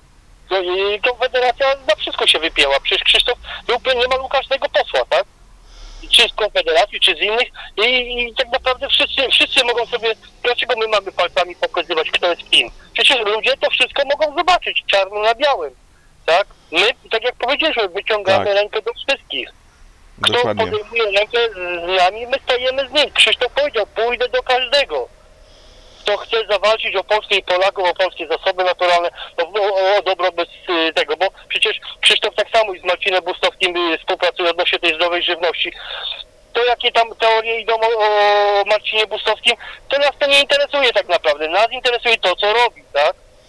I Konfederacja na wszystko się wypięła. Przecież Krzysztof był niemal u każdego posła, tak? Czy z Konfederacji, czy z innych. I, i tak naprawdę wszyscy, wszyscy mogą sobie... Dlaczego my mamy palcami pokazywać, kto jest kim? Przecież ludzie to wszystko mogą zobaczyć czarno na białym, tak? My, tak jak powiedzieliśmy, wyciągamy tak. rękę do wszystkich. Kto Dokładnie. podejmuje rękę z nami, my stajemy z nim. Krzysztof powiedział, pójdę do każdego. Kto chce zawalczyć o Polskę i Polaków, o polskie zasoby naturalne, o, o, o dobrobyt tego, bo przecież przecież Krzysztof tak samo i z Marcinem Bustowskim y, współpracuje odnośnie tej zdrowej żywności. To jakie tam teorie idą o, o Marcinie Bustowskim, to nas to nie interesuje tak naprawdę. Nas interesuje to, co robi, tak?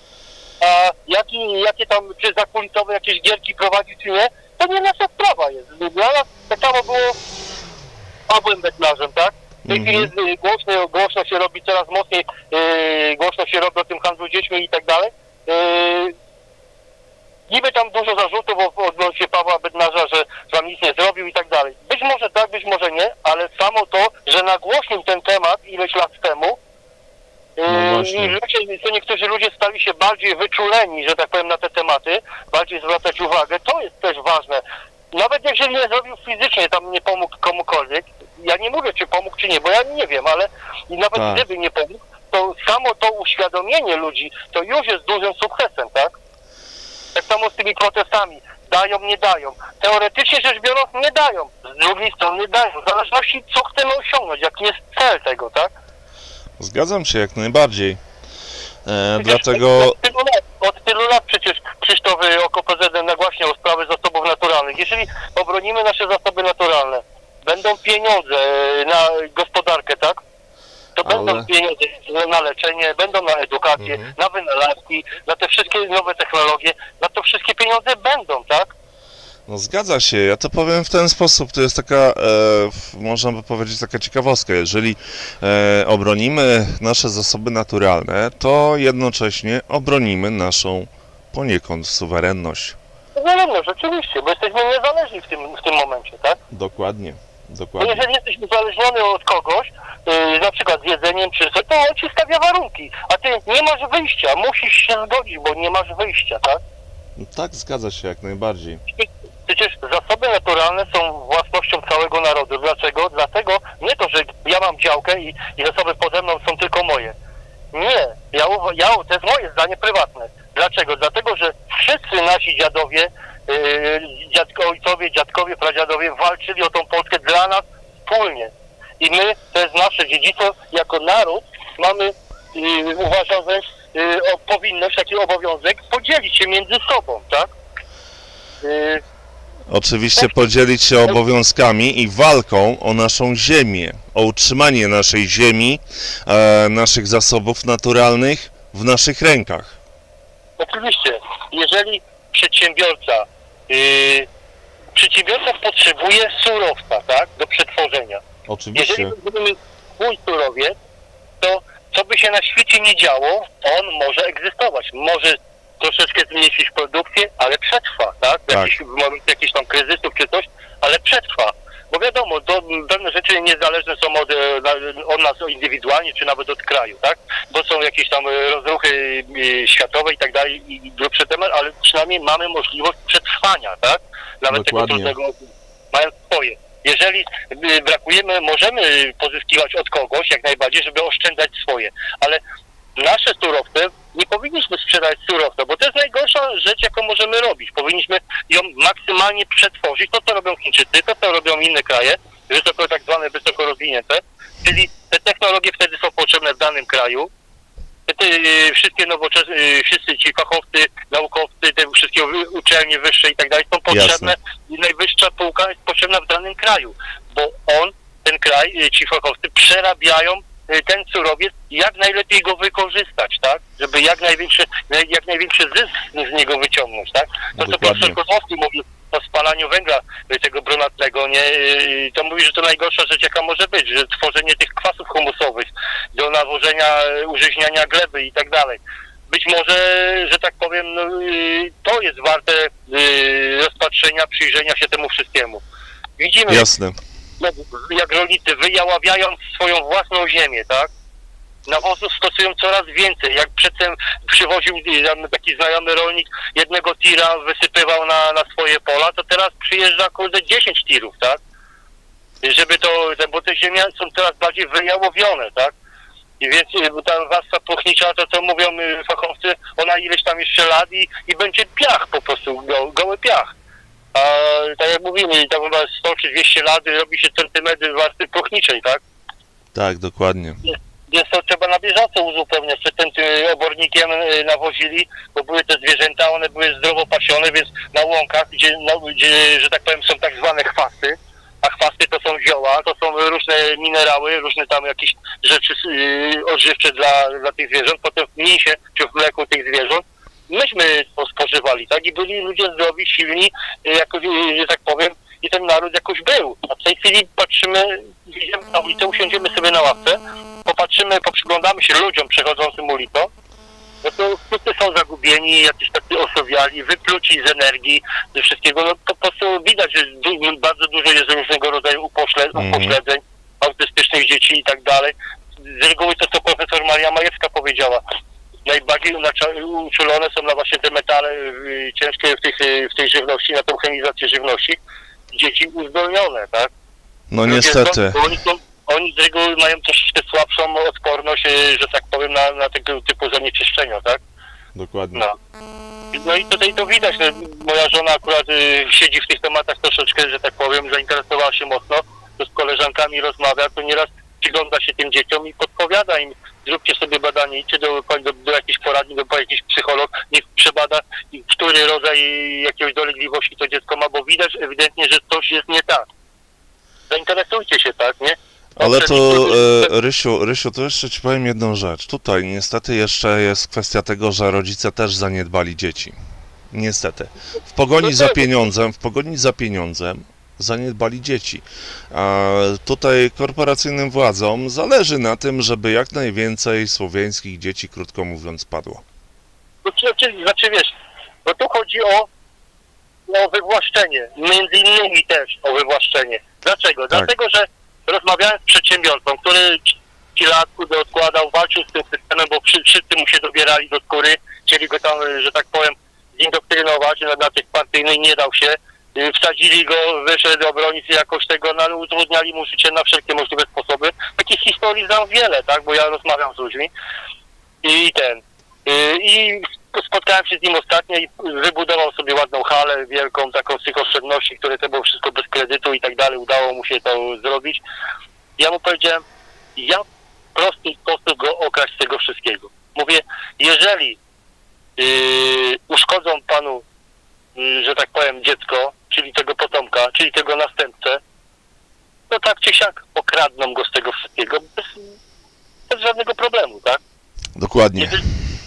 A jaki, jakie tam, czy zakulisowe jakieś gierki prowadzi, czy nie, to nie nasza sprawa jest. Dla nas tak samo było Pawłem Bednarzem, tak? W tej chwili jest y, głośno, głośno się robi coraz mocniej, yy, głośno się robi o tym handlu dziećmi i tak dalej. Yy, niby tam dużo zarzutów odnośnie Pawła Bednarza, że tam nic nie zrobił i tak dalej. Być może tak, być może nie, ale samo to, że nagłośnił ten temat ileś lat temu, No yy, i ludzie, to niektórzy ludzie stali się bardziej wyczuleni, że tak powiem, na te tematy, bardziej zwracać uwagę, to jest też ważne. Nawet jeżeli nie zrobił fizycznie, tam nie pomógł komukolwiek, ja nie mówię, czy pomógł, czy nie, bo ja nie wiem, ale nawet Tak. gdyby nie pomógł, to samo to uświadomienie ludzi, to już jest dużym sukcesem, tak? Tak samo z tymi protestami. Dają, nie dają. Teoretycznie rzecz biorąc, nie dają. Z drugiej strony dają. W zależności, co chcemy osiągnąć, jaki jest cel tego, tak? Zgadzam się jak najbardziej. E, Przecież dlatego... Od tylu, lat, od tylu lat przecież Krzysztof O K P Z M nagłaśniał sprawy zasobów naturalnych. Jeżeli obronimy nasze zasoby naturalne, będą pieniądze na gospodarkę, tak? To Ale- będą pieniądze na leczenie, będą na edukację, Mhm. na wynalazki, na te wszystkie nowe technologie, na to wszystkie pieniądze będą, tak? No zgadza się, ja to powiem w ten sposób, to jest taka, e, w- można by powiedzieć, taka ciekawostka. Jeżeli e, obronimy nasze zasoby naturalne, to jednocześnie obronimy naszą poniekąd suwerenność. Zależnie, rzeczywiście, bo jesteśmy niezależni w tym, w tym momencie, tak? Dokładnie, Bo dokładnie. jeżeli jesteś uzależniony od kogoś, yy, na przykład z jedzeniem czy coś, to on ci stawia warunki, a ty nie masz wyjścia, musisz się zgodzić, bo nie masz wyjścia, tak? Tak, zgadza się jak najbardziej. Przecież zasoby naturalne są własnością całego narodu. Dlaczego? Dlatego nie to, że ja mam działkę i, i zasoby pode mną są tylko moje. Nie, ja, uwa- ja, to jest moje zdanie prywatne. Dlaczego? Dlatego, że wszyscy nasi dziadowie, yy, dziadko, ojcowie, dziadkowie, pradziadowie walczyli o tą Polskę dla nas wspólnie. I my, to jest nasze dziedzictwo, jako naród mamy, yy, uważam wręcz, yy, o powinność, taki obowiązek podzielić się między sobą, tak? Yy, Oczywiście podzielić się obowiązkami i walką o naszą ziemię, o utrzymanie naszej ziemi, e, naszych zasobów naturalnych w naszych rękach. Oczywiście, jeżeli przedsiębiorca, yy, przedsiębiorca potrzebuje surowca, tak, do przetworzenia. Jeżeli Oczywiście, będziemy swój surowiec, to co by się na świecie nie działo, on może egzystować. Może troszeczkę zmniejszyć produkcję, ale przetrwa, tak? W Tak. jakiś, w momencie jakichś tam kryzysów czy coś, ale przetrwa. Bo wiadomo, to pewne rzeczy niezależne są od, e, od nas indywidualnie, czy nawet od kraju, tak? Bo są jakieś tam e, rozruchy e, światowe i tak dalej, i grubszy temat, ale przynajmniej mamy możliwość przetrwania, tak? Nawet Dokładnie. tego trudnego, mając swoje. Jeżeli y, brakujemy, możemy pozyskiwać od kogoś jak najbardziej, żeby oszczędzać swoje, ale nasze surowce nie powinniśmy sprzedać surowca, bo to jest najgorsza rzecz, jaką możemy robić. Powinniśmy ją maksymalnie przetworzyć, to co robią Chińczycy, to co robią inne kraje, wysoko, tak zwane wysoko rozwinięte, czyli te technologie wtedy są potrzebne w danym kraju. Te, te y, wszystkie nowoczesne, y, wszyscy ci fachowcy, naukowcy, te wszystkie wy- uczelnie wyższe i tak dalej są potrzebne i najwyższa półka jest potrzebna w danym kraju, bo on, ten kraj, y, ci fachowcy przerabiają y, ten surowiec, jak najlepiej go wykorzystać, tak? Żeby jak największy, naj- jak największy zysk z niego wyciągnąć, tak? To co Dokładnie. profesor Kozłowski mówił o spalaniu węgla y, tego brunatnego, nie? Y, To mówi, że to najgorsza rzecz, jaka może być, że tworzenie tych kwasów humusowych do nawożenia, y, użyźniania gleby i tak dalej. Być może, że tak powiem, no, y, to jest warte y, rozpatrzenia, przyjrzenia się temu wszystkiemu. Widzimy, jasne. jak, jak rolnicy wyjaławiają swoją własną ziemię, tak? Nawozów stosują coraz więcej. Jak przedtem przywoził y, taki znajomy rolnik, jednego tira wysypywał na, na swoje pola, to teraz przyjeżdża kurde dziesięć tirów, tak? Żeby to, bo te ziemia są coraz bardziej wyjałowione, tak? I więc y, ta warstwa puchnicza, to co mówią y, fachowcy, ona ileś tam jeszcze lat i, i będzie piach po prostu, go, goły piach. A tak jak mówimy, tam chyba sto czy dwieście lat robi się centymetr warstwy puchniczej, tak? Tak, dokładnie. I Więc to trzeba na bieżąco uzupełniać. Przedtem tym obornikiem y, nawozili, bo były te zwierzęta, one były zdrowo pasione, więc na łąkach, gdzie, no, gdzie że tak powiem, są tak zwane chwasty, a chwasty to są zioła, to są różne minerały, różne tam jakieś rzeczy y, odżywcze dla, dla tych zwierząt, potem w mięsie czy w mleku tych zwierząt. Myśmy to spożywali, tak? I byli ludzie zdrowi, silni, jako, że tak powiem, i ten naród jakoś był. A w tej chwili patrzymy, idziemy na ulicę, usiądziemy sobie na ławce, popatrzymy, poprzyglądamy się ludziom przechodzącym ulicą, no to wszyscy są zagubieni, jacyś tacy osowiali, wypluci z energii, ze wszystkiego. No to po prostu widać, że du bardzo dużo jest różnego rodzaju upośle upośledzeń, autystycznych dzieci i tak dalej. Z reguły to, co profesor Maria Majewska powiedziała, najbardziej uczulone są na właśnie te metale y, ciężkie w, tych, y, w tej żywności, na tą chemizację żywności. Dzieci uzdolnione, tak? No Ludzie niestety. zdolni, oni, są, oni z reguły mają troszeczkę słabszą odporność, y, że tak powiem, na, na tego typu zanieczyszczenia, tak? Dokładnie. No. No i tutaj to widać, no, moja żona akurat y, siedzi w tych tematach troszeczkę, że tak powiem, zainteresowała się mocno, to z koleżankami rozmawia, to nieraz przygląda się tym dzieciom i podpowiada im, zróbcie sobie badanie, idźcie do, do, do jakiejś poradni, do jakiś psycholog, niech przebada, który rodzaj jakiejś dolegliwości to dziecko ma, bo widać ewidentnie, że coś jest nie tak. Zainteresujcie się, tak, nie? Ale to, e, Rysiu, Rysiu, to jeszcze ci powiem jedną rzecz. Tutaj niestety jeszcze jest kwestia tego, że rodzice też zaniedbali dzieci. Niestety. W pogoni za pieniądzem, w pogoni za pieniądzem zaniedbali dzieci. A tutaj korporacyjnym władzom zależy na tym, żeby jak najwięcej słowiańskich dzieci, krótko mówiąc, padło. Znaczy, znaczy wiesz, bo tu chodzi o, o wywłaszczenie, między innymi też o wywłaszczenie. Dlaczego? Tak. Dlatego, że rozmawiałem z przedsiębiorcą, który kilka lat odkładał, walczył z tym systemem, bo wszyscy mu się dobierali do skóry, chcieli go tam, że tak powiem, zindoktrynować na, na tych partyjnych, nie dał się. Wsadzili go, wyszedł obronić jakoś tego, no, utrudniali mu życie na wszelkie możliwe sposoby. Takich historii znam wiele, tak, bo ja rozmawiam z ludźmi. I ten, i spotkałem się z nim ostatnio i wybudował sobie ładną halę wielką, taką z tych oszczędności, które to było wszystko bez kredytu i tak dalej, udało mu się to zrobić. Ja mu powiedziałem, ja w prosty sposób go okraść z tego wszystkiego. Mówię, jeżeli yy, uszkodzą panu, yy, że tak powiem, dziecko, czyli tego potomka, czyli tego następcę, no tak czy siak okradną go z tego wszystkiego bez, bez żadnego problemu, tak? Dokładnie. Jeżeli,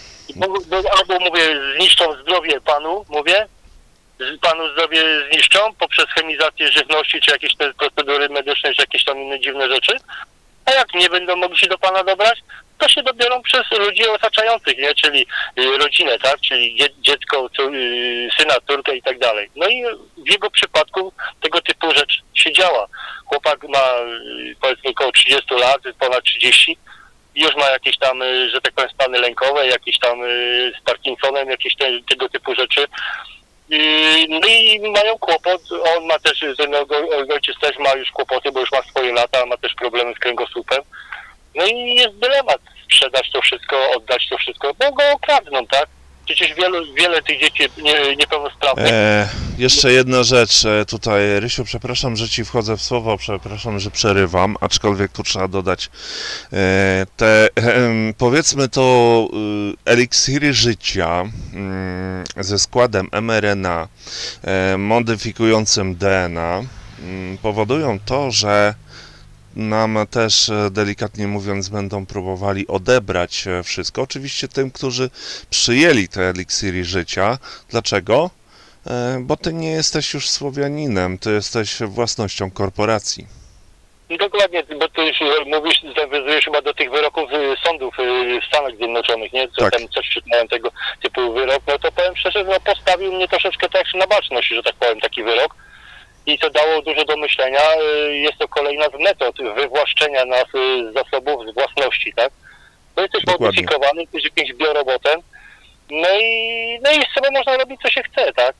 albo mówię, zniszczą zdrowie panu, mówię, panu zdrowie zniszczą poprzez chemizację żywności, czy jakieś te procedury medyczne, czy jakieś tam inne dziwne rzeczy, a jak nie będą mogli się do pana dobrać, to się dobiorą przez ludzi otaczających, nie? Czyli y, rodzinę, tak? Czyli dzie dziecko, cu y, syna, córkę i tak dalej. No i w jego przypadku tego typu rzecz się działa. Chłopak ma y, powiedzmy około trzydziestu lat, ponad trzydzieści, już ma jakieś tam, y, że tak powiem, stany lękowe, jakieś tam y, z Parkinsonem, jakieś te, tego typu rzeczy. Y, no i mają kłopot, on ma też, ten ojciec też ma już kłopoty, bo już ma swoje lata, ma też problemy z kręgosłupem. No i jest dylemat, sprzedać to wszystko, oddać to wszystko, bo go okradną, tak? Przecież wielu, wiele tych dzieci nie, niepełnosprawnych. E, jeszcze jedna rzecz e, tutaj, Rysiu, przepraszam, że ci wchodzę w słowo, przepraszam, że przerywam, aczkolwiek tu trzeba dodać e, te, e, powiedzmy to, e, eliksiry życia e, ze składem em er en a e, modyfikującym de en a e, powodują to, że nam też, delikatnie mówiąc, będą próbowali odebrać wszystko. Oczywiście tym, którzy przyjęli te eliksiry życia. Dlaczego? Bo ty nie jesteś już Słowianinem, ty jesteś własnością korporacji. Dokładnie, bo ty już mówisz, nawiązujesz chyba do tych wyroków sądów w Stanach Zjednoczonych, nie? Co tak. Tam coś czytałem tego typu wyrok, no to powiem szczerze, no postawił mnie troszeczkę tak na baczność, że tak powiem, taki wyrok. I to dało dużo do myślenia. Jest to kolejna z metod wywłaszczenia nas z zasobów, z własności, tak? To jesteś modyfikowany, jesteś jakimś biorobotem, no i, no i z sobie można robić, co się chce, tak?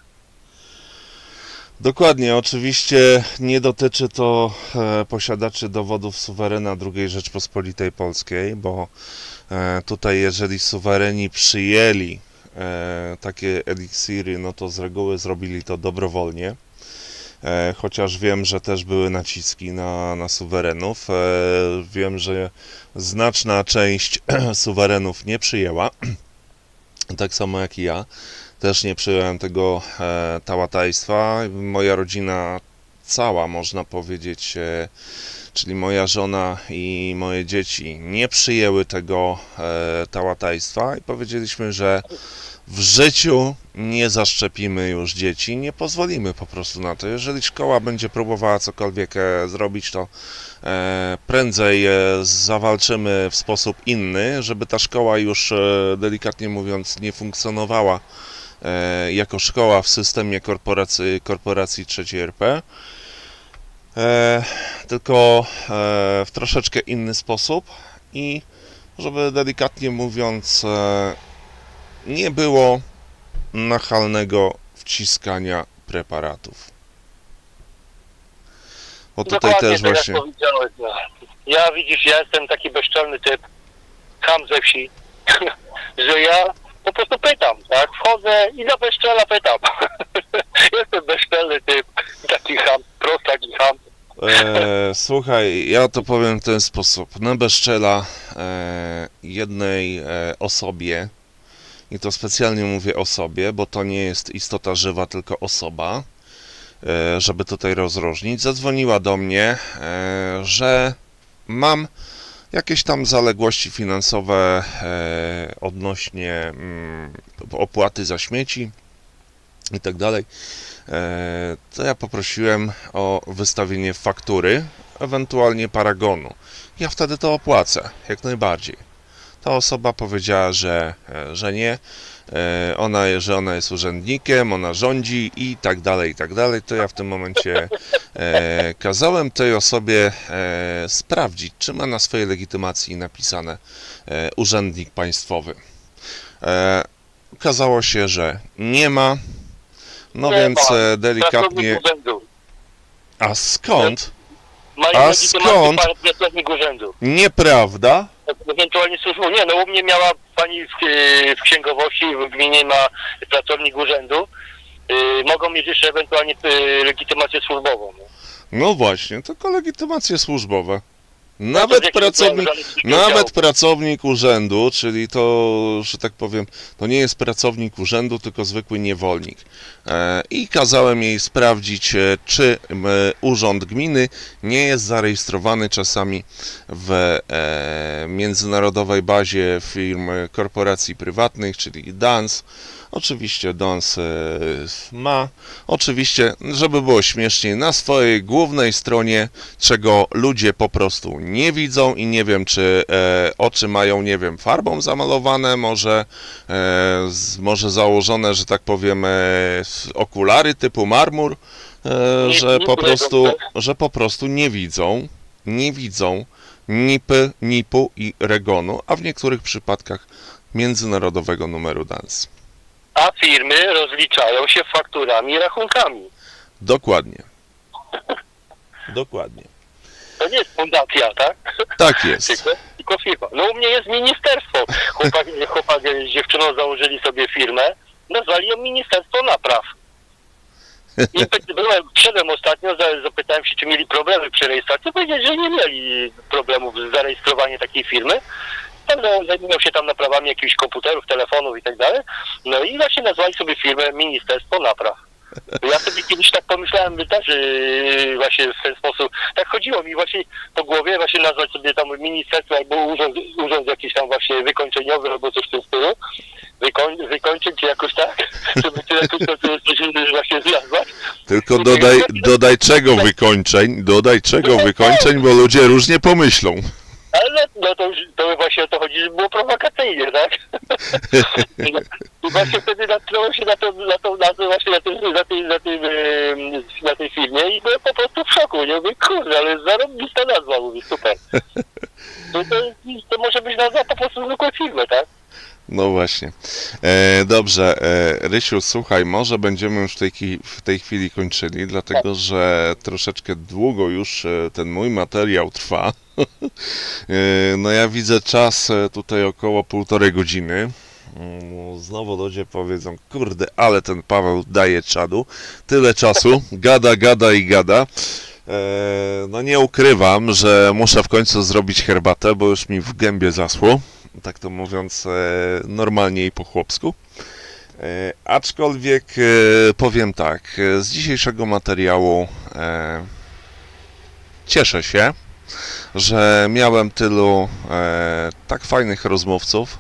Dokładnie, oczywiście nie dotyczy to e, posiadaczy dowodów suwerena drugiej Rzeczpospolitej Polskiej, bo e, tutaj jeżeli suwereni przyjęli e, takie eliksiry, no to z reguły zrobili to dobrowolnie. e, chociaż wiem, że też były naciski na, na suwerenów. E, wiem, że znaczna część suwerenów nie przyjęła, tak samo jak i ja. Też nie przyjąłem tego e, tałatajstwa. Moja rodzina cała, można powiedzieć, e, czyli moja żona i moje dzieci nie przyjęły tego e, tałatajstwa i powiedzieliśmy, że w życiu nie zaszczepimy już dzieci, nie pozwolimy po prostu na to. Jeżeli szkoła będzie próbowała cokolwiek e, zrobić, to e, prędzej e, zawalczymy w sposób inny, żeby ta szkoła już, e, delikatnie mówiąc, nie funkcjonowała e, jako szkoła w systemie korporacji, korporacji trzeciej R P. E, tylko e, w troszeczkę inny sposób i żeby delikatnie mówiąc e, nie było nachalnego wciskania preparatów. Bo tutaj Dokładnie też tak właśnie... jak powiedziałeś, no. Ja widzisz, ja jestem taki bezczelny typ, cham ze wsi, że ja po prostu pytam, tak? Wchodzę i na bezczela pytam. Jestem bezczelny typ, taki cham, prostak i cham. E, słuchaj, ja to powiem w ten sposób. Na bezczela e, jednej e, osobie, i to specjalnie mówię osobie, bo to nie jest istota żywa, tylko osoba, e, żeby tutaj rozróżnić, zadzwoniła do mnie, e, że mam jakieś tam zaległości finansowe e, odnośnie mm, opłaty za śmieci i tak dalej. To ja poprosiłem o wystawienie faktury, ewentualnie paragonu. Ja wtedy to opłacę, jak najbardziej. Ta osoba powiedziała, że, że nie, ona, że ona jest urzędnikiem, ona rządzi i tak dalej, i tak dalej. To ja w tym momencie e, kazałem tej osobie e, sprawdzić, czy ma na swojej legitymacji napisane e, urzędnik państwowy. E, okazało się, że nie ma. No Nie więc ma. e, delikatnie... Pracownik A skąd? Mają A legitymację skąd? pan pracownik urzędu. Nieprawda? Ewentualnie służbą. Nie, no u mnie miała pani w, e, w księgowości, w gminie ma pracownik urzędu. E, mogą mieć jeszcze ewentualnie e, legitymację służbową. No. No właśnie, tylko legitymacje służbowe. No to Nawet z jakiego pracownik, zależy, z jakiego nawet działu. pracownik urzędu, czyli to, że tak powiem, to nie jest pracownik urzędu, tylko zwykły niewolnik. E, I kazałem jej sprawdzić, e, czy m, urząd gminy nie jest zarejestrowany czasami w e, międzynarodowej bazie firm e, korporacji prywatnych, czyli D A N S. Oczywiście D A N S e, ma, oczywiście, żeby było śmieszniej, na swojej głównej stronie, czego ludzie po prostu nie widzą i nie wiem, czy e, oczy mają, nie wiem, farbą zamalowane, może, e, z, może założone, że tak powiem, e, okulary typu marmur, e, Nie- że nie po polegą, prostu, tak? że po prostu nie widzą, nie widzą nipy, nipu i regonu, a w niektórych przypadkach międzynarodowego numeru D A N S. A firmy rozliczają się fakturami i rachunkami. Dokładnie. Dokładnie. To nie jest fundacja, tak? Tak jest. Tylko, tylko firma. No u mnie jest ministerstwo. Chłopak, chłopak z dziewczyną założyli sobie firmę, nazwali ją Ministerstwo Napraw. I py- byłem, wszedłem ostatnio, za- zapytałem się, czy mieli problemy przy rejestracji. Powiedzieli, że nie mieli problemów z zarejestrowaniem takiej firmy. Tam no, zajmują się tam naprawami jakichś komputerów, telefonów i tak dalej. No i właśnie nazwali sobie firmę Ministerstwo Napraw. Ja sobie kiedyś tak pomyślałem, by też yy, właśnie w ten sposób, tak chodziło mi właśnie po głowie, właśnie nazwać sobie tam ministerstwo albo urząd, urząd jakiś tam właśnie wykończeniowy albo coś w tym stylu. Wykoń, wykończyć jakoś tak, żeby to jakoś to, to, to, to właśnie nazwać. Tylko dodaj, dodaj czego wykończeń, dodaj czego wykończeń, bo ludzie różnie pomyślą. Ale no to, już- to właśnie o to chodzi, że było prowokacyjnie, tak? I właśnie wtedy natknąłem się na to, na to, na to właśnie na, tym, na, tej, na, tym, em, na tej filmie i byłem po prostu w szoku, nie? Mówię, kurde, ale zarobista nazwa, mówię, super. To, to, to może być nazwa po prostu zwykłej firmy, tak? No właśnie. E, dobrze, e, Rysiu, słuchaj, może będziemy już w tej, ki- w tej chwili kończyli, dlatego że troszeczkę długo już e, ten mój materiał trwa. E, no ja widzę czas e, tutaj około półtorej godziny. Mm, Znowu ludzie powiedzą, kurde, ale ten Paweł daje czadu. Tyle czasu, gada, gada i gada. E, no nie ukrywam, że muszę w końcu zrobić herbatę, bo już mi w gębie zasło. Tak to mówiąc e, normalnie i po chłopsku. E, aczkolwiek e, powiem tak, e, z dzisiejszego materiału e, cieszę się, że miałem tylu e, tak fajnych rozmówców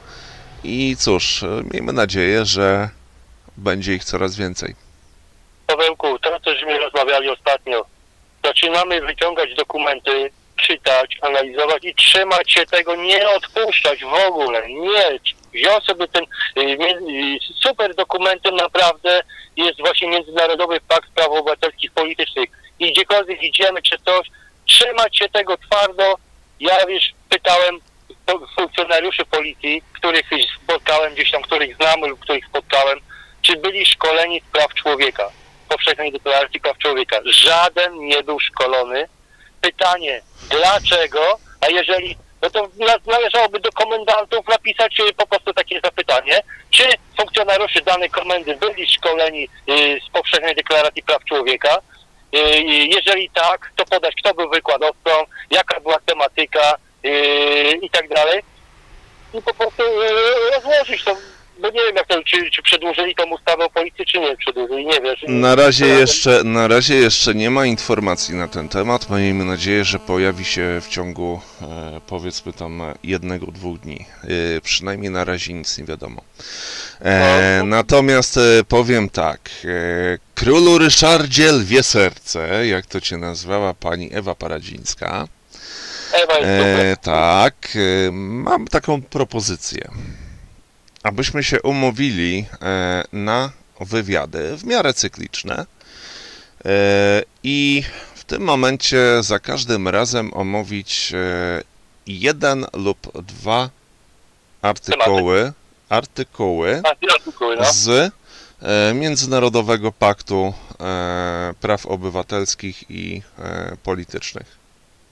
i cóż, e, miejmy nadzieję, że będzie ich coraz więcej. Pawełku, to cośmy rozmawiali ostatnio. Zaczynamy wyciągać dokumenty, czytać, analizować i trzymać się tego, nie odpuszczać w ogóle, nie. Wziął sobie ten y, y, super dokumentem, naprawdę jest właśnie Międzynarodowy Pakt Praw Obywatelskich Politycznych i gdziekolwiek idziemy czy coś, trzymać się tego twardo. Ja wiesz, pytałem funkcjonariuszy policji, których spotkałem gdzieś tam, których znam lub których spotkałem, czy byli szkoleni z praw człowieka, powszechnej deklaracji praw człowieka. Żaden nie był szkolony. Pytanie, dlaczego? A jeżeli, no to należałoby do komendantów napisać po prostu takie zapytanie, czy funkcjonariusze danej komendy byli szkoleni z powszechnej deklaracji praw człowieka? Jeżeli tak, to podać, kto był wykładowcą, jaka była tematyka i tak dalej. I po prostu rozłożyć to, bo nie wiem, jak to, czy, czy przedłużyli tą ustawę o policji, czy nie przedłużyli, nie wiesz. Na razie jeszcze, na razie jeszcze nie ma informacji na ten temat. Miejmy nadzieję, że pojawi się w ciągu e, powiedzmy tam jednego, dwóch dni. E, przynajmniej na razie nic nie wiadomo. E, natomiast e, powiem tak. E, Królu Ryszardzie Lwie Serce, jak to cię nazwała pani Ewa Paradzińska. Ewa jest e, tak, e, mam taką propozycję. Abyśmy się umówili e, na wywiady w miarę cykliczne e, i w tym momencie za każdym razem omówić e, jeden lub dwa artykuły, artykuły z e, Międzynarodowego Paktu e, Praw Obywatelskich i e, Politycznych.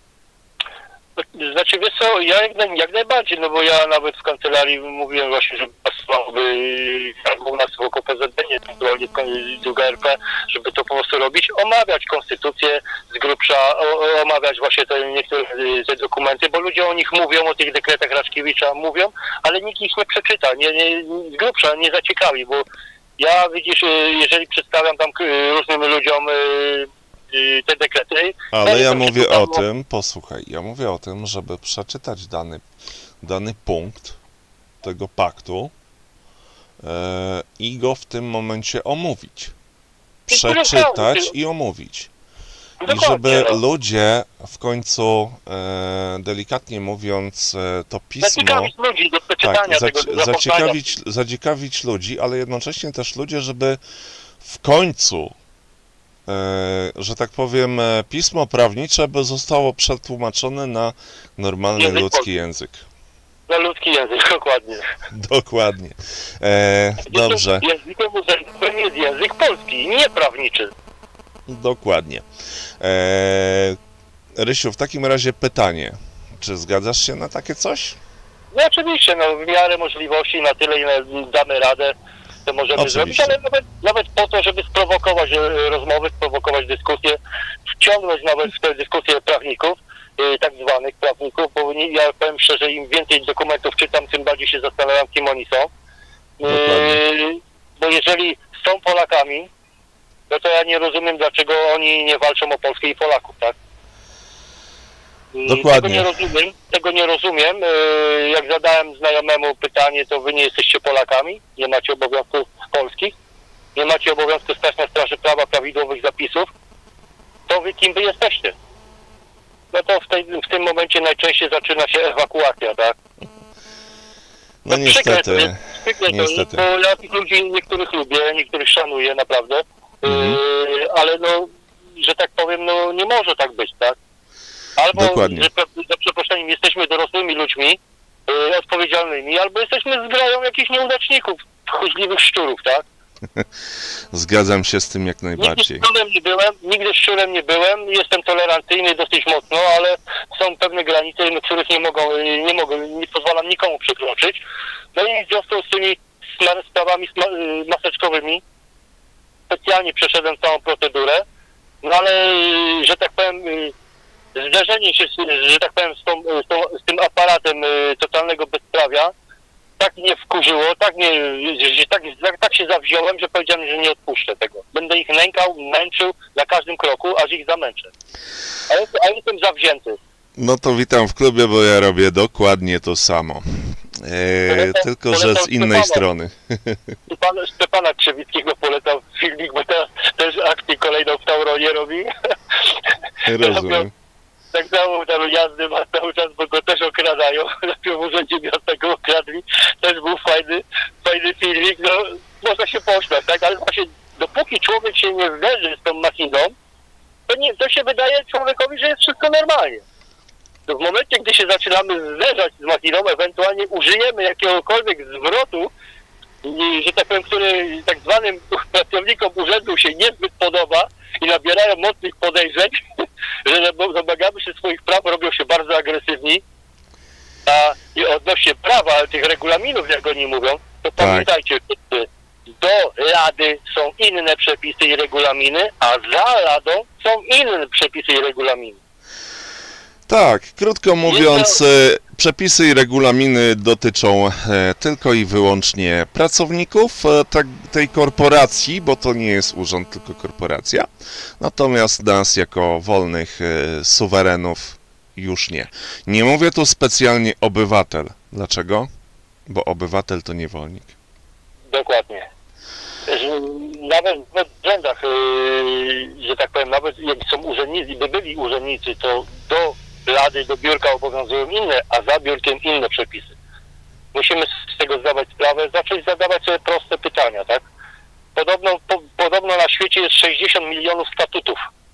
Znaczy, wiesz co, ja jak, naj, jak najbardziej, no bo ja nawet w kancelarii mówiłem właśnie, że pasowałoby u nas wokół P Z D, nie druga R P, żeby to po prostu robić, omawiać konstytucję z grubsza, o, omawiać właśnie te niektóre te dokumenty, bo ludzie o nich mówią, o tych dekretach Raczkiewicza mówią, ale nikt ich nie przeczyta, nie, nie, z grubsza nie zaciekawi, bo ja, widzisz, jeżeli przedstawiam tam różnym ludziom te dekrety. Ale ja mówię o tym, posłuchaj, ja mówię o tym, żeby przeczytać dany, dany punkt tego paktu e, i go w tym momencie omówić. Przeczytać i omówić. I żeby ludzie w końcu, e, delikatnie mówiąc, e, to pismo... Zaciekawić ludzi do przeczytania tak, tego, zac zaciekawić, zaciekawić ludzi, ale jednocześnie też ludzie, żeby w końcu że tak powiem, pismo prawnicze by zostało przetłumaczone na normalny język ludzki polski. język. Na ludzki język, dokładnie. Dokładnie. E, dobrze. Językiem urzędowym jest język polski, nie prawniczy. Dokładnie. E, Rysiu, w takim razie pytanie. Czy zgadzasz się na takie coś? No oczywiście, no w miarę możliwości, na tyle, ile damy radę, to możemy Oczywiście. zrobić, ale nawet, nawet po to, żeby sprowokować rozmowy, sprowokować dyskusję, wciągnąć nawet w tę dyskusję prawników, yy, tak zwanych prawników, bo nie, ja powiem szczerze, im więcej dokumentów czytam, tym bardziej się zastanawiam, kim oni są. Yy, bo jeżeli są Polakami, no to ja nie rozumiem, dlaczego oni nie walczą o Polskę i Polaków, tak? Dokładnie. Tego nie rozumiem, tego nie rozumiem. Jak zadałem znajomemu pytanie, to wy nie jesteście Polakami, nie macie obowiązków polskich, nie macie obowiązku stać na straży prawa, prawidłowych zapisów, to wy kim wy jesteście? No to w, tej, w tym momencie najczęściej zaczyna się ewakuacja, tak? No, no niestety, to jest, przykre niestety. To jest, bo ja tych ludzi niektórych lubię, niektórych szanuję naprawdę, Mhm. yy, ale no, że tak powiem, no nie może tak być, tak? Albo, Dokładnie. że za przeproszeniem, jesteśmy dorosłymi ludźmi, yy, odpowiedzialnymi, albo jesteśmy zgrają jakichś nieudaczników, tchórzliwych szczurów, tak? Zgadzam się z tym jak najbardziej. Nigdy szczurem nie byłem, nigdy szczurem nie byłem, jestem tolerancyjny dosyć mocno, ale są pewne granice, których nie mogą, nie mogą, nie pozwalam nikomu przekroczyć. No i w związku z tymi sprawami maseczkowymi specjalnie przeszedłem całą procedurę, no ale, że tak powiem, zderzenie się, że tak powiem, z, tą, z, tą, z tym aparatem totalnego bezprawia tak mnie wkurzyło, tak, mnie, że tak, tak, tak się zawziąłem, że powiedziałem, że nie odpuszczę tego. Będę ich nękał, męczył na każdym kroku, aż ich zamęczę. A, jest, a jestem zawzięty. No to witam w klubie, bo ja robię dokładnie to samo. E, Polecam, tylko, że z innej Stepana, strony. Stepana, Stepana Krzewickiego polecam filmik, bo teraz też akcję kolejną w Tauronie robi. Rozumiem. Tak samo tam jazdy ma cały czas, bo go też okradają. Najpierw w Urzędzie Miasta go okradli. Też był fajny, fajny filmik. No, można się pośmiać, tak? Ale właśnie dopóki człowiek się nie zderzy z tą machiną, to, nie, to się wydaje człowiekowi, że jest wszystko normalnie. To w momencie, gdy się zaczynamy zderzać z machiną, ewentualnie użyjemy jakiegokolwiek zwrotu, i, że tak powiem, który tak zwanym pracownikom urzędu się niezbyt podoba i nabierają mocnych podejrzeń, że domagamy się swoich praw, robią się bardzo agresywni. A i odnośnie prawa, tych regulaminów, jak oni mówią, to Tak. pamiętajcie, że do Rady są inne przepisy i regulaminy, a za Radą są inne przepisy i regulaminy. Tak, krótko mówiąc, e, przepisy i regulaminy dotyczą e, tylko i wyłącznie pracowników e, tak, tej korporacji, bo to nie jest urząd, tylko korporacja. Natomiast nas jako wolnych e, suwerenów już nie. Nie mówię tu specjalnie obywatel. Dlaczego? Bo obywatel to niewolnik. Dokładnie. Że nawet w urzędach, yy, że tak powiem, nawet jak są urzędnicy, by byli urzędnicy, to do Rady, do biurka obowiązują inne, a za biurkiem inne przepisy. Musimy z tego zdawać sprawę, zacząć zadawać sobie proste pytania, tak? Podobno, po, podobno na świecie jest sześćdziesiąt milionów statutów.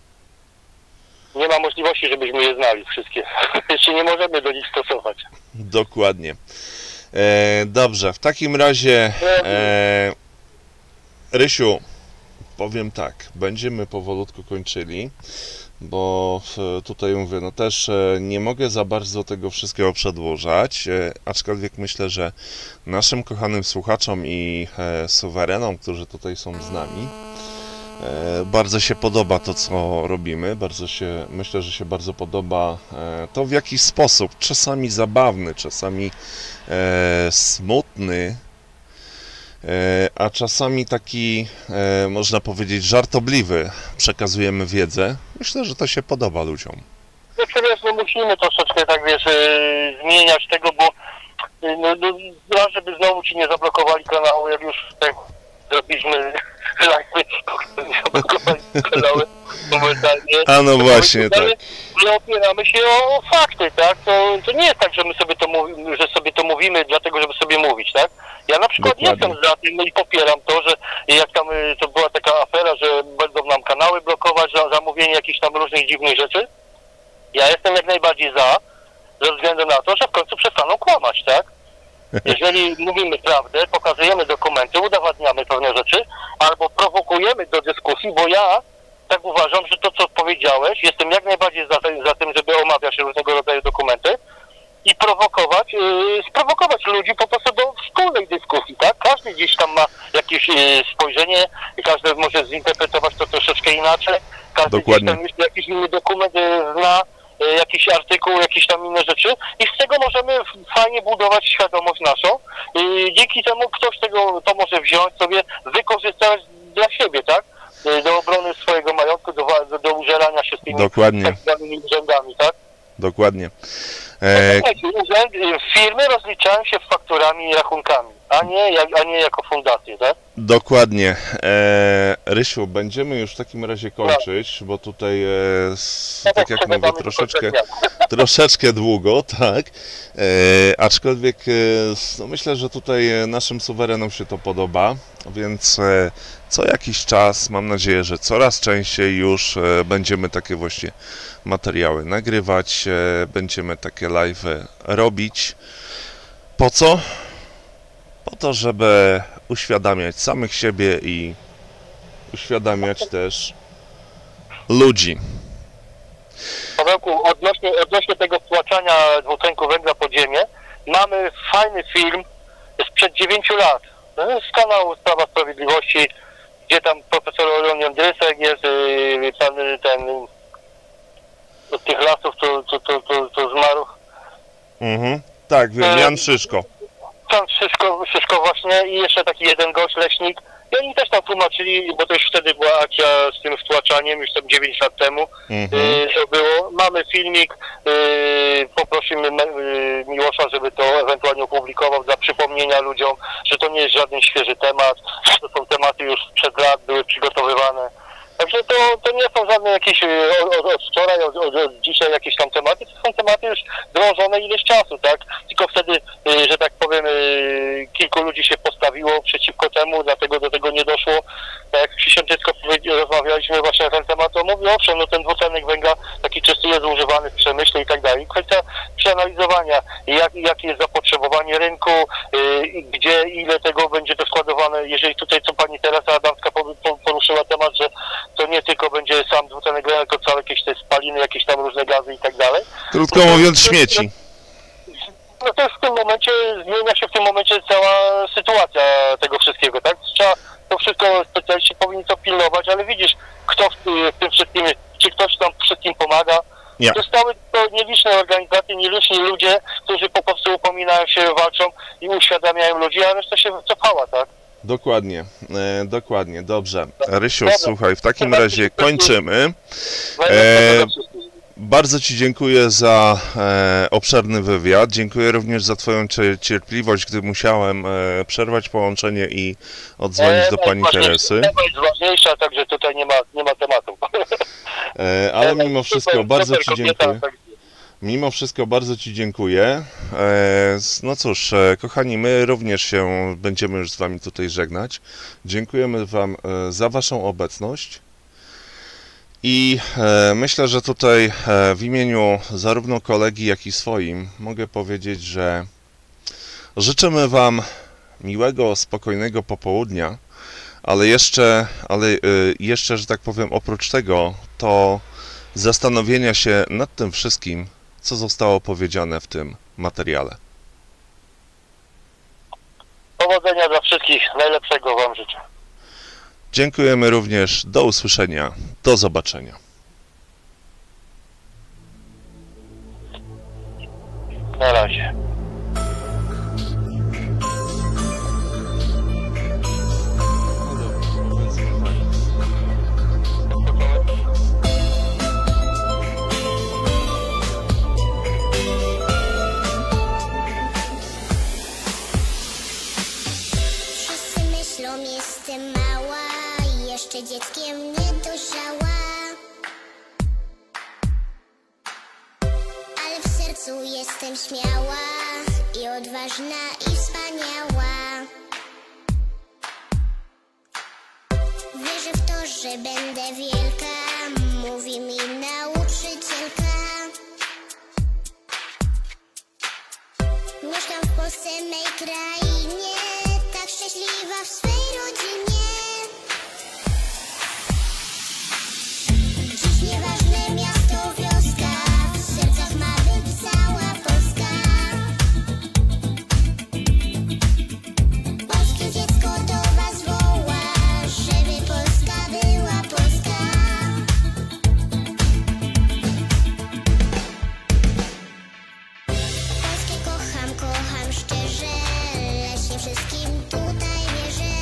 Nie ma możliwości, żebyśmy je znali wszystkie. Jeszcze nie możemy do nich stosować. Dokładnie. E, dobrze, w takim razie e, Rysiu, powiem tak, będziemy powolutku kończyli, bo e, tutaj mówię, no też e, nie mogę za bardzo tego wszystkiego przedłużać, e, aczkolwiek myślę, że naszym kochanym słuchaczom i e, suwerenom, którzy tutaj są z nami, e, bardzo się podoba to, co robimy, bardzo się, myślę, że się bardzo podoba e, to, w jaki sposób, czasami zabawny, czasami e, smutny, e, a czasami taki, e, można powiedzieć, żartobliwy przekazujemy wiedzę. Myślę, że to się podoba ludziom. Znaczy, wiesz, no musimy troszeczkę, tak wiesz, yy, zmieniać tego, bo yy, no, no, żeby znowu ci nie zablokowali kanału, jak już tak zrobiliśmy live'y, nie zablokowali kanały momentalnie. A no właśnie, tak. Ale opieramy się o fakty, tak? To, to nie jest tak, że my sobie to mówimy, że sobie to mówimy dlatego, żeby sobie mówić, tak? Ja na przykład Dokładnie. jestem za tym i popieram to, że jak tam y, to była taka afera, że będą nam kanały blokować za zamówienie jakichś tam różnych dziwnych rzeczy. Ja jestem jak najbardziej za, ze względu na to, że w końcu przestaną kłamać, tak? Jeżeli mówimy prawdę, pokazujemy dokumenty, udowadniamy pewne rzeczy, albo prowokujemy do dyskusji, bo ja tak uważam, że to, co powiedziałeś, jestem jak najbardziej za, za tym, żeby omawiać różnego rodzaju dokumenty i prowokować, yy, sprowokować ludzi po prostu do wspólnej dyskusji, tak? Każdy gdzieś tam ma jakieś yy, spojrzenie, każdy może zinterpretować to troszeczkę inaczej, każdy Dokładnie. gdzieś tam jeszcze jakiś inny dokument yy, zna, yy, jakiś artykuł, jakieś tam inne rzeczy i z tego możemy fajnie budować świadomość naszą i dzięki temu ktoś tego to może wziąć sobie, wykorzystać dla siebie, tak? Do obrony swojego majątku, do, do, do użerania się z tymi Dokładnie. tak zwanymi urzędami, tak? Dokładnie. E, Słuchajcie, urząd, firmy rozliczają się fakturami i rachunkami, a nie, jak, a nie jako fundacje, tak? dokładnie. E, Rysiu, będziemy już w takim razie kończyć, bo tutaj, e, s, No tak jak mówię, przegadamy troszeczkę, tylko troszeczkę długo, tak. E, aczkolwiek e, no myślę, że tutaj naszym suwerenom się to podoba, więc e, co jakiś czas, mam nadzieję, że coraz częściej już e, będziemy takie właśnie materiały nagrywać, e, będziemy takie live'y robić. Po co? po to, żeby uświadamiać samych siebie i uświadamiać też ludzi. Pawełku, odnośnie, odnośnie tego wtłaczania dwutlenku węgla pod ziemię, mamy fajny film sprzed dziewięciu lat z kanału Sprawa Sprawiedliwości, gdzie tam profesor Orion Jędrysek jest, yy, pan ten od tych lasów, co, co, co, co, co zmarł. Mhm. Tak, wiem, Jan Szyszko. Pan Szyszko, Szyszko właśnie i jeszcze taki jeden gość, leśnik. I oni też tam tłumaczyli, bo to już wtedy była akcja z tym wtłaczaniem, już tam dziewięć lat temu Mhm. yy, to było. Mamy filmik, yy, poprosimy yy, Miłosza, żeby to ewentualnie opublikował dla przypomnienia ludziom, że to nie jest żaden świeży temat, to są tematy już sprzed lat, były przygotowywane. Także to, to nie są żadne jakieś od, od, od wczoraj, od, od, od dzisiaj jakieś tam tematy, to są tematy już drążone ileś czasu, tak? Tylko wtedy, y, że tak powiem, y, kilku ludzi się postawiło przeciwko temu, dlatego do tego nie doszło. Tak jak Krzysiek dziecko rozmawialiśmy właśnie na ten temat, to mówi, owszem, no ten dwutlenek węgla taki czysty jest używany w przemyśle i tak dalej. Kwestia przeanalizowania, jak, jakie jest zapotrzebowanie rynku, y, gdzie, ile tego będzie to składowane, jeżeli tutaj, co pani Teresa Adamska poruszyła temat, że to nie tylko będzie sam dwutlenek węgla, tylko całe jakieś te spaliny, jakieś tam różne gazy i tak dalej. Krótko mówiąc, śmieci. No to w tym momencie, zmienia się w tym momencie cała sytuacja tego wszystkiego, tak? Trzeba to wszystko, specjaliści powinni to pilnować, ale widzisz, kto w, w tym wszystkim, czy ktoś tam wszystkim pomaga. Nie. Zostały to nieliczne organizacje, nieliczni ludzie, którzy po prostu upominają się, walczą i uświadamiają ludzi, a reszta się wycofała, tak? Dokładnie, e, dokładnie, dobrze. Rysiu, słuchaj, w takim razie kończymy. E, bardzo Ci dziękuję za e, obszerny wywiad. Dziękuję również za Twoją cierpliwość, gdy musiałem e, przerwać połączenie i odzwonić do Pani Teresy. Tema jest ważniejsza, także tutaj nie ma, nie ma tematu. E, ale mimo wszystko bardzo Ci dziękuję. Mimo wszystko bardzo Ci dziękuję. No cóż, kochani, my również się będziemy już z Wami tutaj żegnać. Dziękujemy Wam za Waszą obecność i myślę, że tutaj w imieniu zarówno kolegi, jak i swoim mogę powiedzieć, że życzymy Wam miłego, spokojnego popołudnia, ale jeszcze, ale jeszcze, że tak powiem, oprócz tego, to zastanowienia się nad tym wszystkim, co zostało powiedziane w tym materiale. Powodzenia dla wszystkich, najlepszego Wam życzę. Dziękujemy również, do usłyszenia, do zobaczenia. Na razie. Jestem mała i jeszcze dzieckiem nie dojrzała, ale w sercu jestem śmiała i odważna i wspaniała. Wierzę w to, że będę wielka, mówi mi nauczycielka. Mieszkam w Polsce, mej krainie, tak szczęśliwa w swej rodzinie. Dziś nieważne miasto, wioska, w sercach ma być cała Polska. Polskie dziecko do was woła, żeby Polska była Polska. Polskie kocham, kocham szczerze, lecz nie wszystkim tutaj wierzę.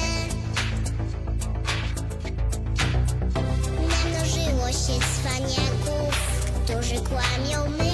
Namnożyło się cwaniaków, którzy kłamią, my